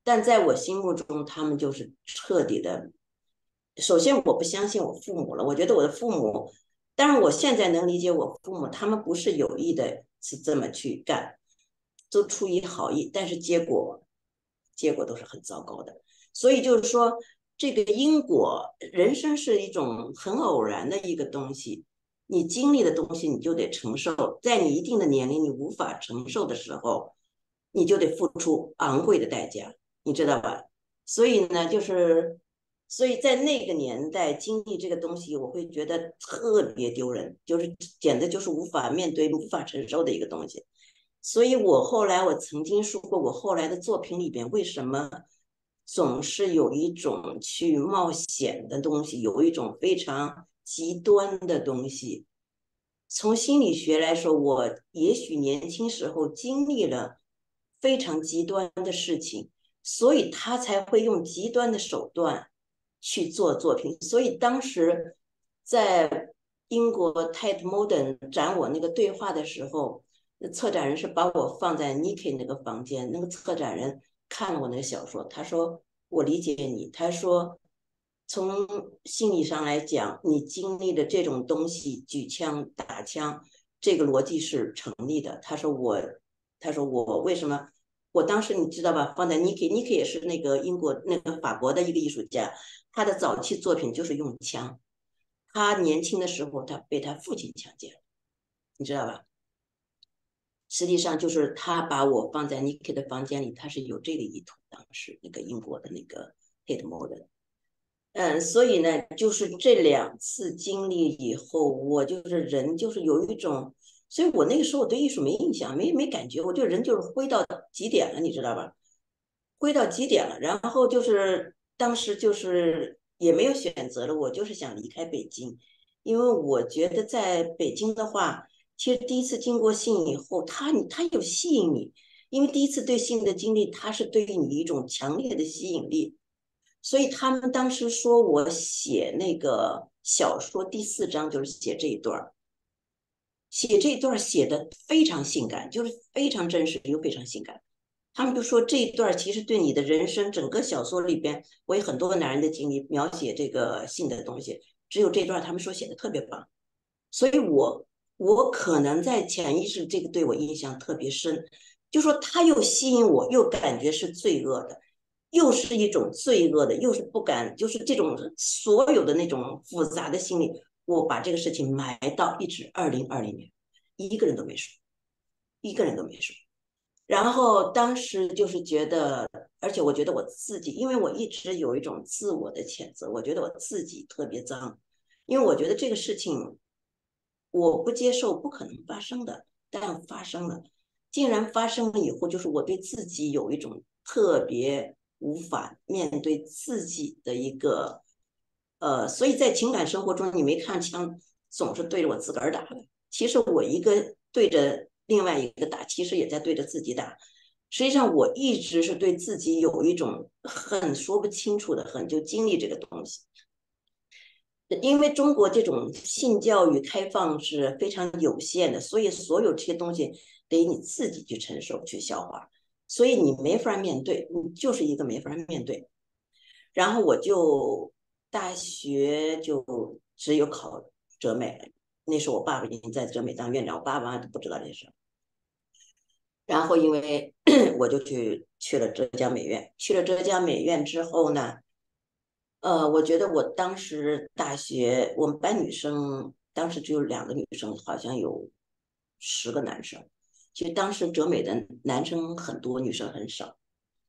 但在我心目中，他们就是彻底的。首先，我不相信我父母了，我觉得我的父母，当然我现在能理解我父母，他们不是有意的，是这么去干，都出于好意，但是结果结果都是很糟糕的。所以就是说，这个因果，人生是一种很偶然的一个东西，你经历的东西你就得承受，在你一定的年龄你无法承受的时候，你就得付出昂贵的代价，你知道吧？所以呢，就是所以在那个年代经历这个东西，我会觉得特别丢人，就是简直就是无法面对、无法承受的一个东西。所以我后来我曾经说过，我后来的作品里边为什么总是有一种去冒险的东西，有一种非常极端的东西。从心理学来说，我也许年轻时候经历了非常极端的事情，所以他才会用极端的手段去做作品。所以当时在英国 Tate Modern 展我那个对话的时候，策展人是把我放在 Niki 那个房间，那个策展人看了我那个小说，他说我理解你，他说从心理上来讲，你经历的这种东西，举枪打枪，这个逻辑是成立的。他说我，他说我为什么？我当时你知道吧，放在 Niki，Niki 也是那个英国那个法国的一个艺术家，他的早期作品就是用枪。他年轻的时候，他被他父亲强奸了，你知道吧？实际上就是他把我放在 Niki 的房间里，他是有这个意图。当时那个英国的那个 Tate Modern，嗯，所以呢，就是这两次经历以后，我就是人就是有一种，所以我那个时候我对艺术没印象，没没感觉，我就人就是灰到极点了，你知道吧？灰到极点了，然后就是当时就是也没有选择了，我就是想离开北京，因为我觉得在北京的话，其实第一次经过性以后，它它有吸引你，因为第一次对性的经历，它是对于你一种强烈的吸引力。所以他们当时说我写那个小说第四章就是写这一段，写这一段写的非常性感，就是非常真实又非常性感。他们就说这一段其实对你的人生整个小说里边，我有很多男人的经历描写这个性的东西，只有这段他们说写的特别棒。所以我我可能在潜意识这个对我印象特别深，就说他又吸引我，又感觉是罪恶的，又是一种罪恶的，又是不敢，就是这种所有的那种复杂的心理，我把这个事情埋到一直二零二零年，一个人都没说，一个人都没说。然后当时就是觉得，而且我觉得我自己，因为我一直有一种自我的谴责，我觉得我自己特别脏，因为我觉得这个事情我不接受，不可能发生的，但发生了。竟然发生了以后，就是我对自己有一种特别无法面对自己的一个呃，所以在情感生活中，你没看枪总是对着我自个儿打的，其实我一个对着另外一个打，其实也在对着自己打。实际上，我一直是对自己有一种很说不清楚的恨，就经历这个东西。因为中国这种性教育开放是非常有限的，所以所有这些东西得你自己去承受、去消化，所以你没法面对，你就是一个没法面对。然后我就大学就只有考浙美了，那时候我爸爸已经在浙美当院长，我爸爸都不知道这事。然后因为我就去去了浙江美院，去了浙江美院之后呢，呃，我觉得我当时大学，我们班女生当时只有两个女生，好像有十个男生。其实当时浙美的男生很多，女生很少。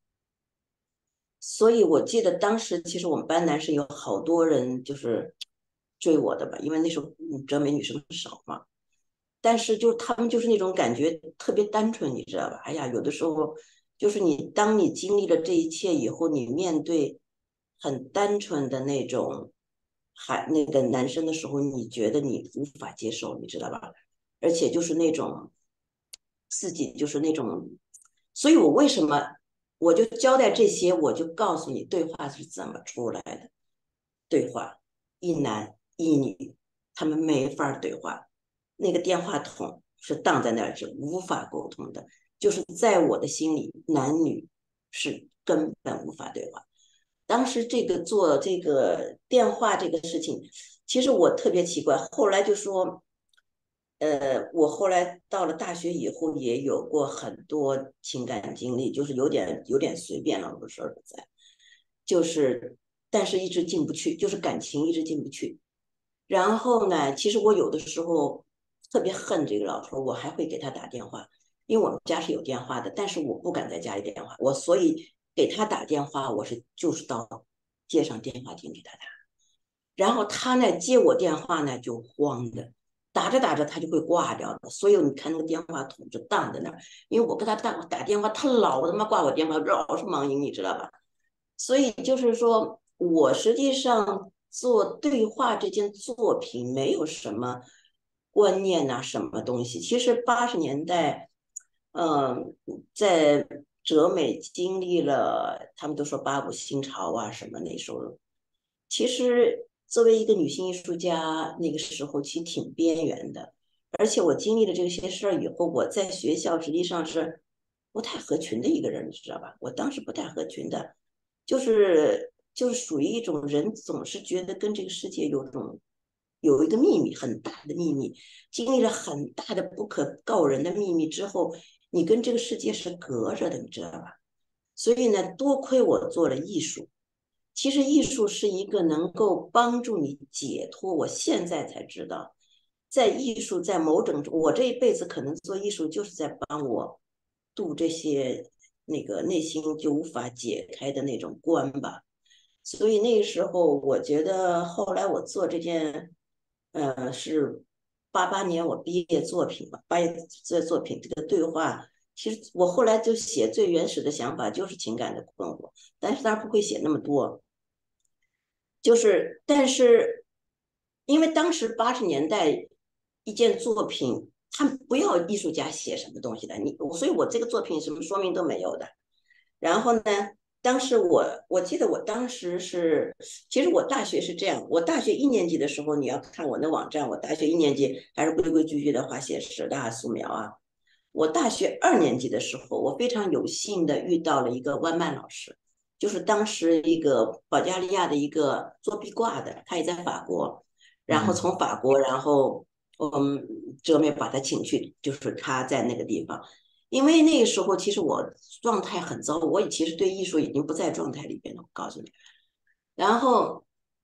所以我记得当时其实我们班男生有好多人就是追我的吧，因为那时候浙美女生少嘛。但是就他们就是那种感觉特别单纯，你知道吧？哎呀，有的时候就是你当你经历了这一切以后，你面对很单纯的那种还那个男生的时候，你觉得你无法接受，你知道吧？而且就是那种自己就是那种，所以我为什么我就交代这些，我就告诉你对话是怎么出来的。对话，一男一女，他们没法对话，那个电话筒是荡在那儿是无法沟通的，就是在我的心里，男女是根本无法对话。当时这个做这个电话这个事情，其实我特别奇怪，后来就说，呃，我后来到了大学以后，也有过很多情感经历，就是有点有点随便了，我说实在，就是但是一直进不去，就是感情一直进不去。然后呢，其实我有的时候特别恨这个老头，我还会给他打电话，因为我们家是有电话的，但是我不敢在家里电话，我所以给他打电话，我是就是到街上电话亭给他打，然后他呢接我电话呢就慌的，打着打着他就会挂掉的，所以你看那个电话筒就荡在那儿，因为我跟他打打电话，他老他妈挂我电话，老是忙音，你知道吧？所以就是说我实际上做对话这件作品没有什么观念呐、啊什么东西。其实八十年代，嗯，在浙美经历了，他们都说八五新潮啊什么那时候，其实作为一个女性艺术家，那个时候其实挺边缘的。而且我经历了这些事儿以后，我在学校实际上是不太合群的一个人，你知道吧？我当时不太合群的。就是就是属于一种人总是觉得跟这个世界有种有一个秘密，很大的秘密，经历了很大的不可告人的秘密之后，你跟这个世界是隔着的，你知道吧？所以呢，多亏我做了艺术。其实艺术是一个能够帮助你解脱。我现在才知道，在艺术，在某种我这一辈子可能做艺术就是在帮我度这些那个内心就无法解开的那种关吧。所以那个时候，我觉得后来我做这件，呃，是八八年我毕业作品吧，毕业这作品这个对话，其实我后来就写最原始的想法就是情感的困惑，但是当然不会写那么多。就是但是因为当时八十年代一件作品，他不要艺术家写什么东西的，你所以我这个作品什么说明都没有的。然后呢，当时我我记得我当时是，其实我大学是这样，我大学一年级的时候，你要看我那网站，我大学一年级还是规规矩矩的画写实的啊素描啊。我大学二年级的时候，我非常有幸的遇到了一个万曼老师，就是当时一个保加利亚的一个做壁挂的，他也在法国，然后嗯。 从法国，然后我们浙美把他请去，就是他在那个地方。因为那个时候其实我状态很糟，我其实对艺术已经不在状态里边了，我告诉你。然后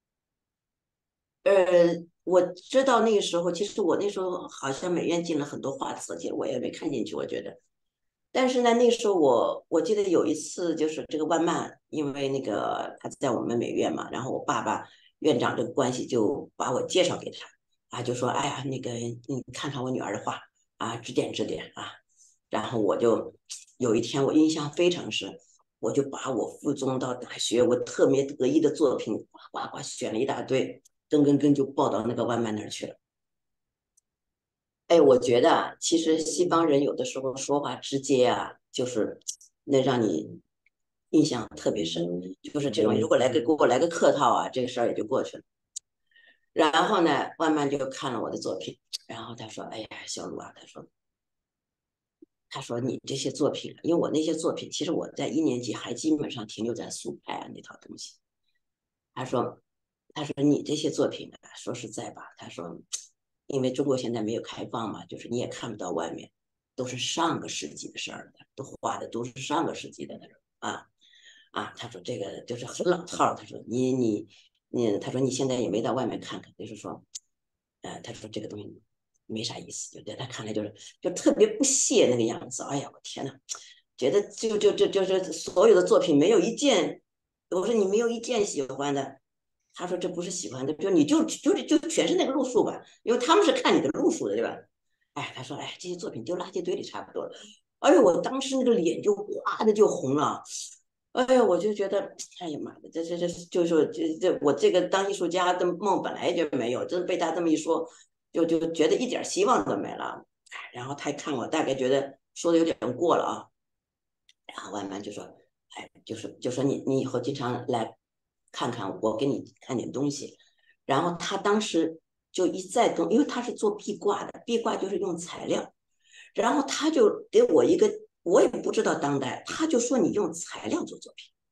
呃，我知道那个时候，其实我那时候好像美院进了很多画册，其实我也没看进去，我觉得。但是呢，那时候我我记得有一次，就是这个万曼，因为那个他在我们美院嘛，然后我爸爸院长这个关系就把我介绍给他，啊，就说哎呀，那个你看看我女儿的画啊，指点指点啊。然后我就有一天我印象非常深，我就把我附中到大学我特别得意的作品呱呱呱选了一大堆，跟跟跟就报到那个万曼那儿去了。哎，我觉得啊，其实西方人有的时候说话直接啊，就是能让你印象特别深。就是这种，如果来个给我来个客套啊，这个事儿也就过去了。然后呢，万曼就看了我的作品，然后他说：“哎呀，小鲁啊，他说，他说你这些作品，因为我那些作品，其实我在一年级还基本上停留在苏派啊那套东西。他说，他说你这些作品呢，说实在吧，他说，因为中国现在没有开放嘛，就是你也看不到外面，都是上个世纪的事儿了，都画的都是上个世纪的那种啊啊。他说这个就是很老套。他说你你你，他说你现在也没到外面看看，就是说，呃，他说这个东西没啥意思，就在他看来就是就特别不屑那个样子。哎呀，我天呐，觉得就就就就是所有的作品没有一件，我说你没有一件喜欢的。他说这不是喜欢的，就你就就就全是那个路数吧，因为他们是看你的路数的，对吧？哎，他说哎，这些作品丢垃圾堆里差不多了。哎呦，我当时那个脸就哗的就红了。哎呀，我就觉得，哎呀妈的，这这这就是说这这我这个当艺术家的梦本来就没有，真被他这么一说，就就觉得一点希望都没了。然后他一看我，大概觉得说的有点过了啊，然后万曼就说，哎，就是就说你你以后经常来看看我，给你看点东西。然后他当时就一再跟，因为他是做壁挂的，壁挂就是用材料，然后他就给我一个，我也不知道当代，他就说你用材料做作品。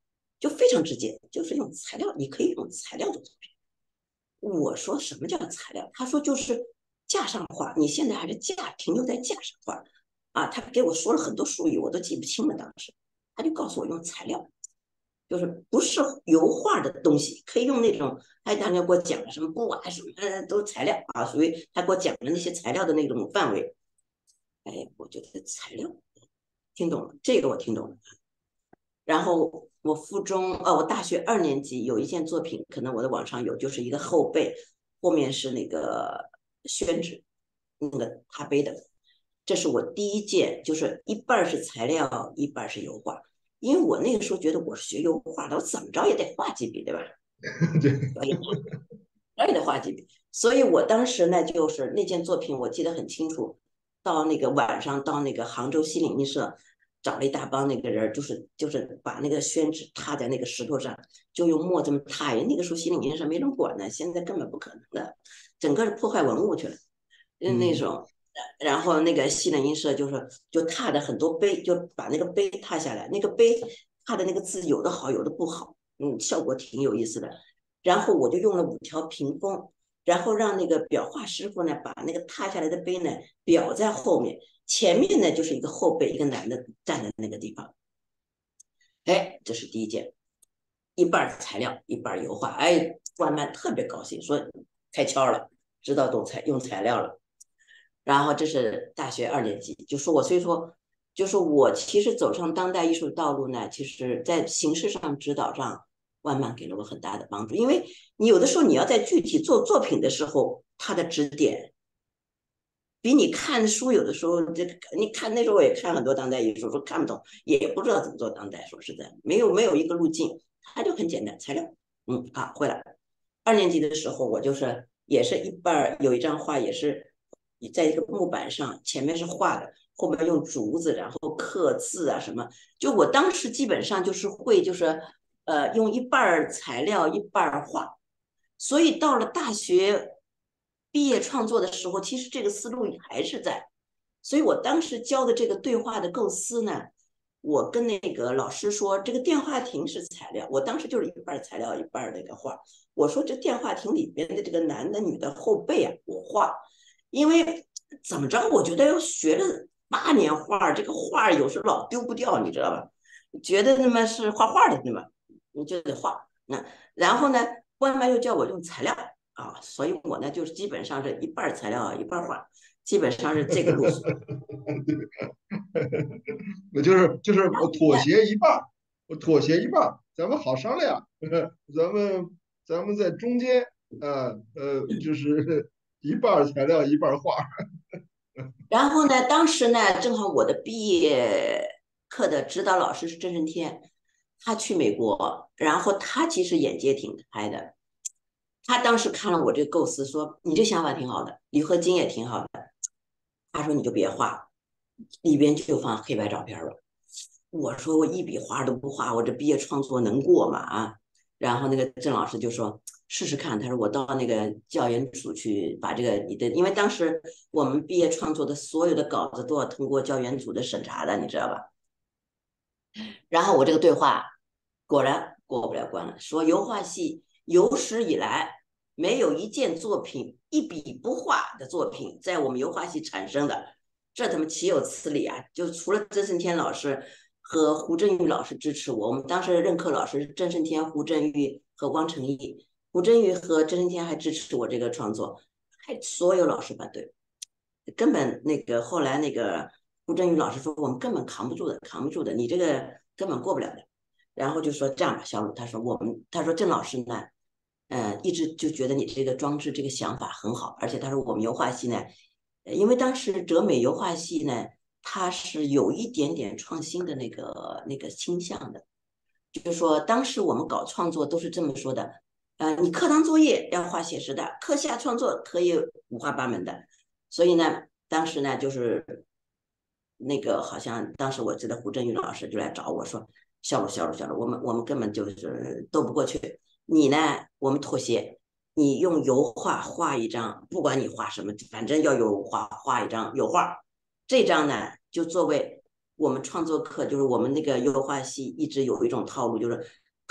就非常直接，就是用材料，你可以用材料做作品。我说什么叫材料？他说就是架上画，你现在还是架停留在架上画啊。他给我说了很多术语，我都记不清了。当时他就告诉我用材料，就是不是油画的东西，可以用那种，哎，大家给我讲了什么布啊什么，呃，都材料啊，所以他给我讲了那些材料的那种范围。哎，我觉得材料听懂了，这个我听懂了。然后我附中，呃，我大学二年级有一件作品，可能我的网上有，就是一个后背，后面是那个宣纸，那个他背的。这是我第一件，就是一半是材料，一半是油画。因为我那个时候觉得我是学油画的，我怎么着也得画几笔，对吧？ 对， 所以我也得画几笔。所以我当时呢，就是那件作品我记得很清楚，到那个晚上到那个杭州西泠印社，找了一大帮那个人，就是就是把那个宣纸踏在那个石头上，就用墨这么踏。那个时候西泠印社没人管呢，现在根本不可能的，整个是破坏文物去了。嗯，那嗯种，然后那个西泠印社就是就踏的很多碑，就把那个碑踏下来，那个碑踏的那个字有的好，有的不好，嗯，效果挺有意思的。然后我就用了五条屏风，然后让那个裱画师傅呢把那个踏下来的碑呢裱在后面，前面呢就是一个后背，一个男的站在那个地方。哎，这是第一件，一半材料，一半油画。哎，万曼特别高兴，说开窍了，知道懂材用材料了。然后这是大学二年级，就说我所以说，就是我其实走上当代艺术道路呢，其实在形式上指导上，万曼给了我很大的帮助。因为你有的时候你要在具体做作品的时候，他的指点比你看书有的时候，这你看那时候我也看很多当代艺术，说看不懂，也不知道怎么做当代。说实在，没有没有一个路径，它就很简单，材料，嗯，好会了。二年级的时候，我就是也是一半有一张画，也是在一个木板上，前面是画的，后面用竹子，然后刻字啊什么。就我当时基本上就是会，就是呃用一半材料一半画，所以到了大学毕业创作的时候，其实这个思路还是在。所以我当时教的这个对话的构思呢，我跟那个老师说，这个电话亭是材料，我当时就是一半材料一半那个画。我说这电话亭里边的这个男的女的后背啊，我画，因为怎么着，我觉得要学了八年画，这个画有时候老丢不掉，你知道吧？觉得那么是画画的，对吗？你就得画。那然后呢，外卖又叫我用材料啊，所以我呢就是基本上是一半材料一半画，基本上是这个路数。 那就是就是我妥那协一半儿，我妥协一半儿，咱们好商量，咱们咱们在中间，呃呃，就是一半儿材料一半儿画。 然后呢，当时呢，正好我的毕业课的指导老师是郑胜天，他去美国，然后他其实眼界挺开的。他当时看了我这个构思，说你这想法挺好的，铝合金也挺好的。他说你就别画，里边就放黑白照片了。我说我一笔画都不画，我这毕业创作能过吗？啊？然后那个郑老师就说试试看，他说我到那个教研组去把这个你的，因为当时我们毕业创作的所有的稿子都要通过教研组的审查的，你知道吧？然后我这个对话果然过不了关了，说油画系有史以来没有一件作品一笔不画的作品在我们油画系产生的，这他妈岂有此理啊！就除了曾胜天老师和胡振玉老师支持我，我们当时任课老师是曾胜天、胡振玉和汪成义，胡振玉和曾胜天还支持我这个创作，还所有老师反对，根本那个后来那个胡振宇老师说我们根本扛不住的，扛不住的，你这个根本过不了的。然后就说这样吧，小鲁，他说我们，他说郑老师呢，呃，一直就觉得你这个装置这个想法很好，而且他说我们油画系呢，因为当时浙美油画系呢，它是有一点点创新的那个那个倾向的，就是说当时我们搞创作都是这么说的，呃，你课堂作业要画写实的，课下创作可以五花八门的，所以呢，当时呢就是那个好像当时我记得胡振宇老师就来找我说，小鲁小鲁小鲁，我们我们根本就是斗不过去，你呢我们妥协，你用油画画一张，不管你画什么，反正要有画画一张油画，这张呢就作为我们创作课，就是我们那个油画系一直有一种套路，就是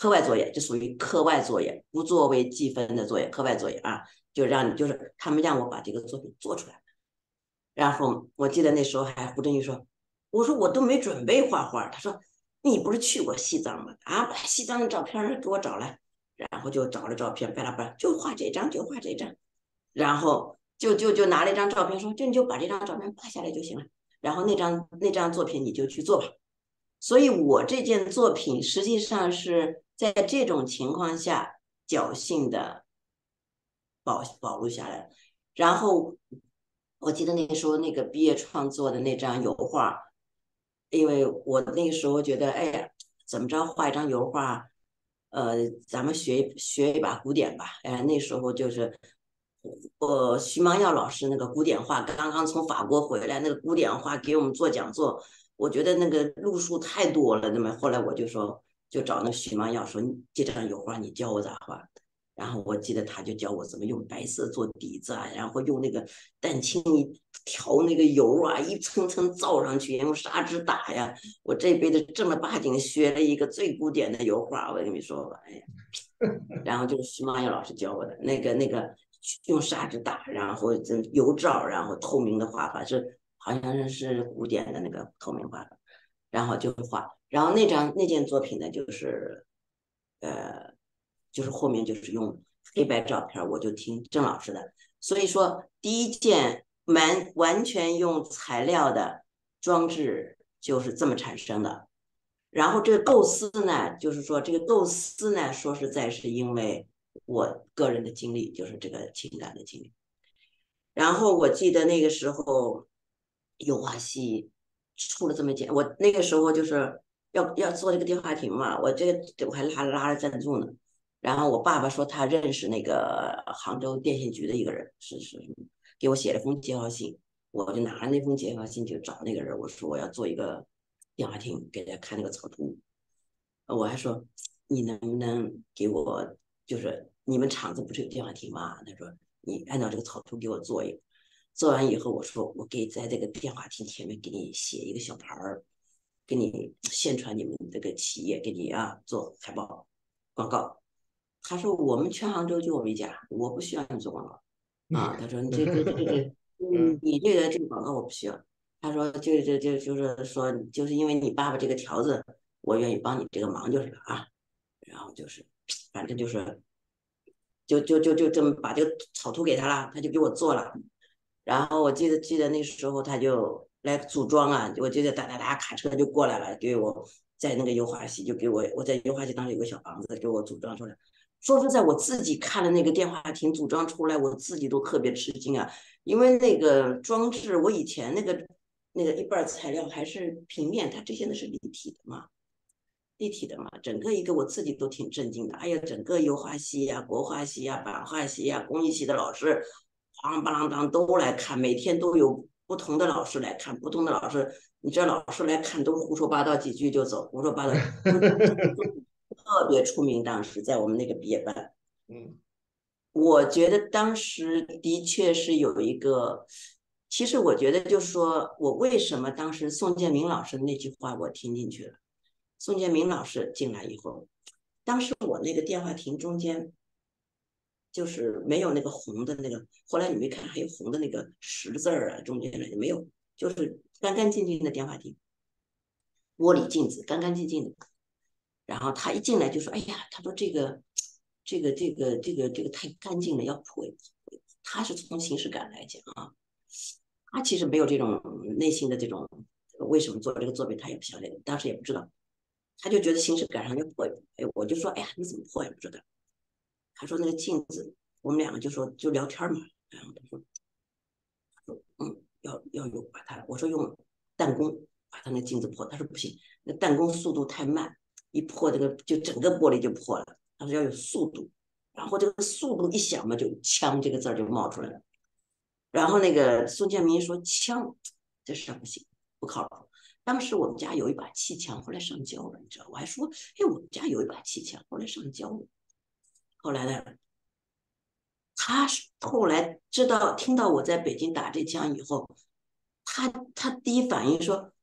课外作业，就属于课外作业，不作为记分的作业，课外作业啊，就让你就是他们让我把这个作品做出来。然后我记得那时候还胡振宇说，我说我都没准备画画，他说你不是去过西藏吗？啊，把西藏的照片给我找来，然后就找了照片，巴拉巴拉，就画这张，就画这张，然后就就就拿了一张照片，说这你就把这张照片拍下来就行了，然后那张那张作品你就去做吧。所以我这件作品实际上是在这种情况下侥幸的保保留下来。然后我记得那个时候那个毕业创作的那张油画，因为我那个时候觉得，哎呀，怎么着画一张油画，呃，咱们学学一把古典吧。哎，那时候就是呃徐芒耀老师那个古典画刚刚从法国回来，那个古典画给我们做讲座，我觉得那个路数太多了。那么后来我就说，就找那徐芒耀说，这张油画你教我咋画？然后我记得他就教我怎么用白色做底子啊，然后用那个蛋清一调那个油啊，一层层造上去，用砂纸打呀。我这辈子正儿八经学了一个最古典的油画，我跟你说吧，哎呀，然后就是徐梦瑶老师教我的那个那个用砂纸打，然后油罩，然后透明的画法是好像是古典的那个透明画法，然后就画，然后那张那件作品呢，就是呃，就是后面就是用黑白照片，我就听郑老师的，所以说第一件完完全用材料的装置就是这么产生的。然后这个构思呢，就是说这个构思呢，说实在是因为我个人的经历，就是这个情感的经历。然后我记得那个时候油画系出了这么件，我那个时候就是要要做这个电话亭嘛，我这个我还拉拉了赞助呢。然后我爸爸说他认识那个杭州电信局的一个人，是是给我写了封介绍信，我就拿着那封介绍信去找那个人，我说我要做一个电话亭，给大家看那个草图。我还说你能不能给我，就是你们厂子不是有电话亭吗？他说你按照这个草图给我做一个。做完以后，我说我给在这个电话亭前面给你写一个小牌儿，给你宣传你们这个企业，给你啊做海报广告。他说我们全杭州就我们一家，我不需要你做广告啊。他说你这这这这这，嗯， 嗯你这个这个广告我不需要。他说就就就就是说，就是因为你爸爸这个条子，我愿意帮你这个忙就是了啊。然后就是反正就是就就就就这么把这个草图给他了，他就给我做了。然后我记得记得那时候他就来组装啊，我记得哒哒哒卡车就过来了，给我在那个油画系就给我我在油画系当时有个小房子给我组装出来。说实在，我自己看了那个电话亭组装出来，我自己都特别吃惊啊，因为那个装置我以前那个那个一半材料还是平面，它这些呢是立体的嘛。立体的嘛，整个一个我自己都挺震惊的。哎呀，整个油画系呀、国画系呀、版画系呀、工艺系的老师，哐当当都来看，每天都有不同的老师来看，不同的老师，你这老师来看都胡说八道几句就走，胡说八道，就特别出名。当时在我们那个毕业班， 嗯我觉得当时的确是有一个，其实我觉得就是说我为什么当时宋建明老师的那句话我听进去了。宋建明老师进来以后，当时我那个电话亭中间就是没有那个红的那个，后来你没看还有红的那个十字儿啊，中间的没有，就是干干净净的电话亭，玻璃镜子，干干净净的。然后他一进来就说：“哎呀，他说这个这个这个这个这个太干净了，要破一破。”他是从形式感来讲啊，他其实没有这种内心的这种为什么做这个作品，他也不晓得，当时也不知道。他就觉得形式感上要破一破。哎，我就说，哎呀，你怎么破也不知道。他说那个镜子，我们两个就说就聊天嘛。然后他说，嗯，要要用把它，我说用弹弓把他那镜子破。他说不行，那弹弓速度太慢，一破这个就整个玻璃就破了。他说要有速度，然后这个速度一响嘛，就枪这个字儿就冒出来了。然后那个宋建民说枪这事儿不行，不靠谱。当时我们家有一把气枪，后来上交了，你知道，我还说，哎，我们家有一把气枪，后来上交了。后来呢，他后来知道听到我在北京打这枪以后，他他第一反应说，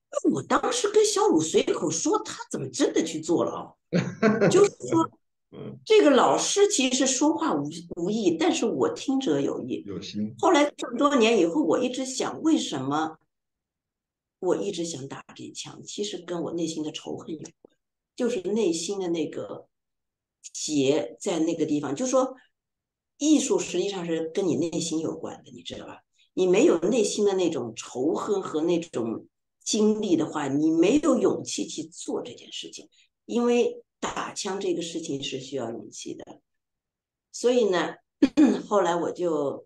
我当时跟小鲁随口说，他怎么真的去做了啊？就是说， 嗯， 这个老师其实说话无无意，但是我听者有意。 有心。 后来这么多年以后，我一直想，为什么我一直想打这一枪？其实跟我内心的仇恨有关，就是内心的那个结在那个地方。就说艺术实际上是跟你内心有关的，你知道吧？你没有内心的那种仇恨和那种经历的话，你没有勇气去做这件事情，因为打枪这个事情是需要勇气的。所以呢，后来我就，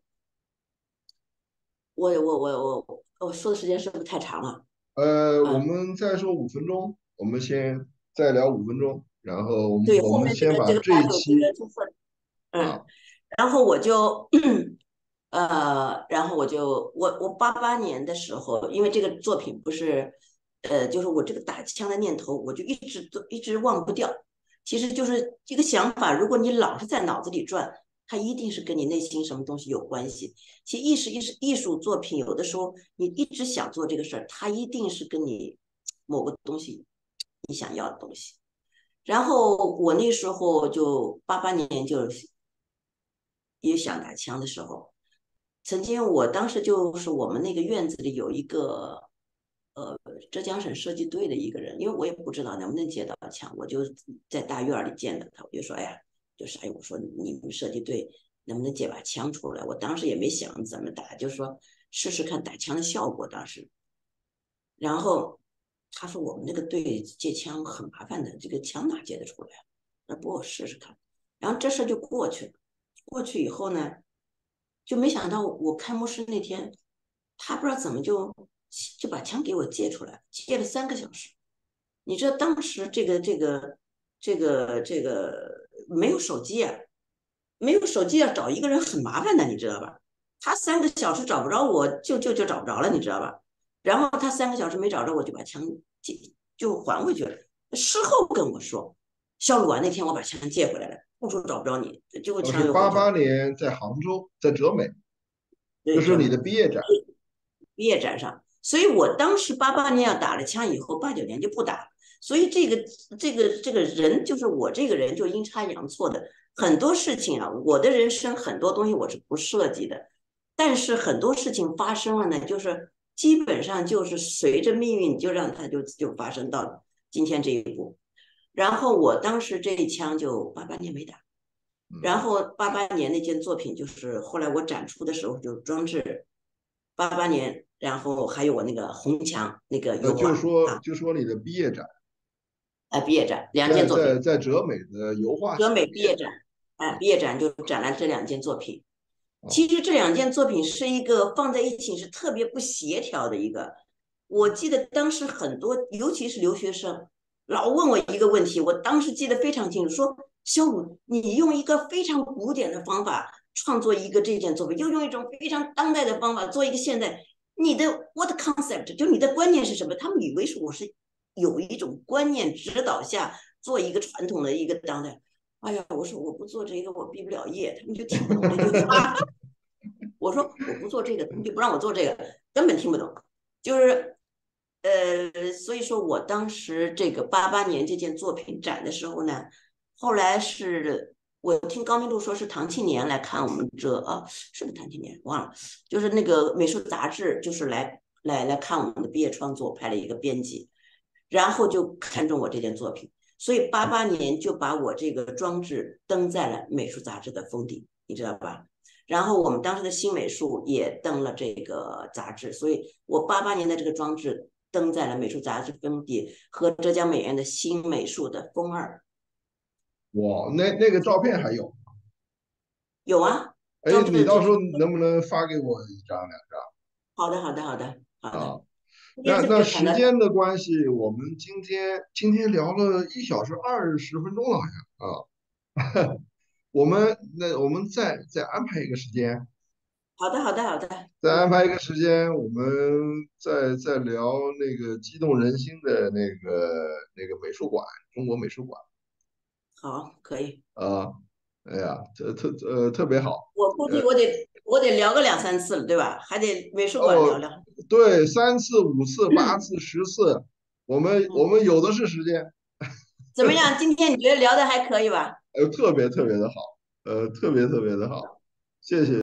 我我我我我说的时间是不是太长了呃，我啊？ 们再说五分钟，我们先再聊五分钟，然后我们对， 我们后面这个这个先把这打手这个一期就是，嗯， 啊， 然后我就呃，然后我就我我八八年的时候，因为这个作品不是，呃，就是我这个打枪的念头，我就一直都一直忘不掉。其实就是这个想法，如果你老是在脑子里转，它一定是跟你内心什么东西有关系。其实艺术艺术艺术作品，有的时候你一直想做这个事儿，它一定是跟你某个东西你想要的东西。然后我那时候就八八年就也想打枪的时候，曾经我当时就是我们那个院子里有一个呃浙江省设计队的一个人，因为我也不知道能不能接到枪，我就在大院里见到他，我就说哎呀，就是哎我说你们设计队能不能借把枪出来？我当时也没想怎么打，就是说试试看打枪的效果当时。然后他说我们那个队借枪很麻烦的，这个枪哪借得出来啊？那不我试试看。然后这事就过去了。过去以后呢，就没想到我开幕式那天，他不知道怎么就就把枪给我借出来，借了三个小时。你知道当时这个这个这个这个没有手机啊，没有手机要找一个人很麻烦的，你知道吧？他三个小时找不着我，就就就找不着了，你知道吧？然后他三个小时没找着，我就把枪借就还回去了。事后跟我说，肖鲁啊，那天我把枪借回来了，到处找不着你，结果我是八八枪又回去了。 年在杭州，在哲美，这对， 是你的这没毕业展。 毕业展上，所以我当时八八年要打了枪以后，八九年就不打了。所以这个这个这个人就是我这个人就阴差阳错的很多事情啊，我的人生很多东西我是不设计的，但是很多事情发生了呢，就是基本上就是随着命运就让它就就发生到今天这一步。然后我当时这一枪就八八年没打，然嗯， 后八八年那件作品就是后来我展出的时候就装置，八八年，然后还有我那个红墙那个呃， 油就说画啊， 就说你的毕业展， 哎，毕业展两件在作品， 在在哲美的油画德系的毕业展美毕业展，哎，毕业展就展了这两件作品。 啊， 其实这两件作品是一个放在一起是特别不协调的一个。我记得当时很多，尤其是留学生，老问我一个问题，我当时记得非常清楚，说肖武，你用一个非常古典的方法创作一个这件作品，又用一种非常当代的方法做一个现代，你的 what concept 就你的观念是什么？他们以为是我是有一种观念指导下做一个传统的一个当代。哎呀，我说我不做这个，我毕不了业，他们就听不懂这句话。我说我不做这个，他们就不让我做这个，根本听不懂。就是呃，所以说我当时这个八八年这件作品展的时候呢，后来是我听高明路说是唐庆年来看我们这啊，是不是唐庆年忘了，就是那个美术杂志，就是来来来看我们的毕业创作，派了一个编辑，然后就看中我这件作品，所以八八年就把我这个装置登在了美术杂志的封底，你知道吧？然后我们当时的新美术也登了这个杂志，所以我八八年的这个装置登在了美术杂志封底和浙江美院的新美术的封二。 哇，那那个照片还有， 有啊， 哎， 装置你到时候的这个。 能不能发给我一张两好的，好的，好的，好张啊？ 的。这件那那事就谈到。 时间的关系，我们今天今天聊了一小时二十分钟了，好像啊。我们那我们再再安排一个时间， 好的，好的，好的。嗯， 再安排一个时间，我们再再聊那个激动人心的那个那个美术馆，中国美术馆好，可以。 啊。哎呀，特特呃特别好。 我估计呃我得我得聊个两三次了，对吧？还得美术馆聊哦， 聊。 对，三次、五次、八嗯次、十次，我们我嗯， 们有的是时间。 怎么样？今天你觉得聊的还可以吧？ 呃，特别特别的好，呃，特别特别的好，谢谢。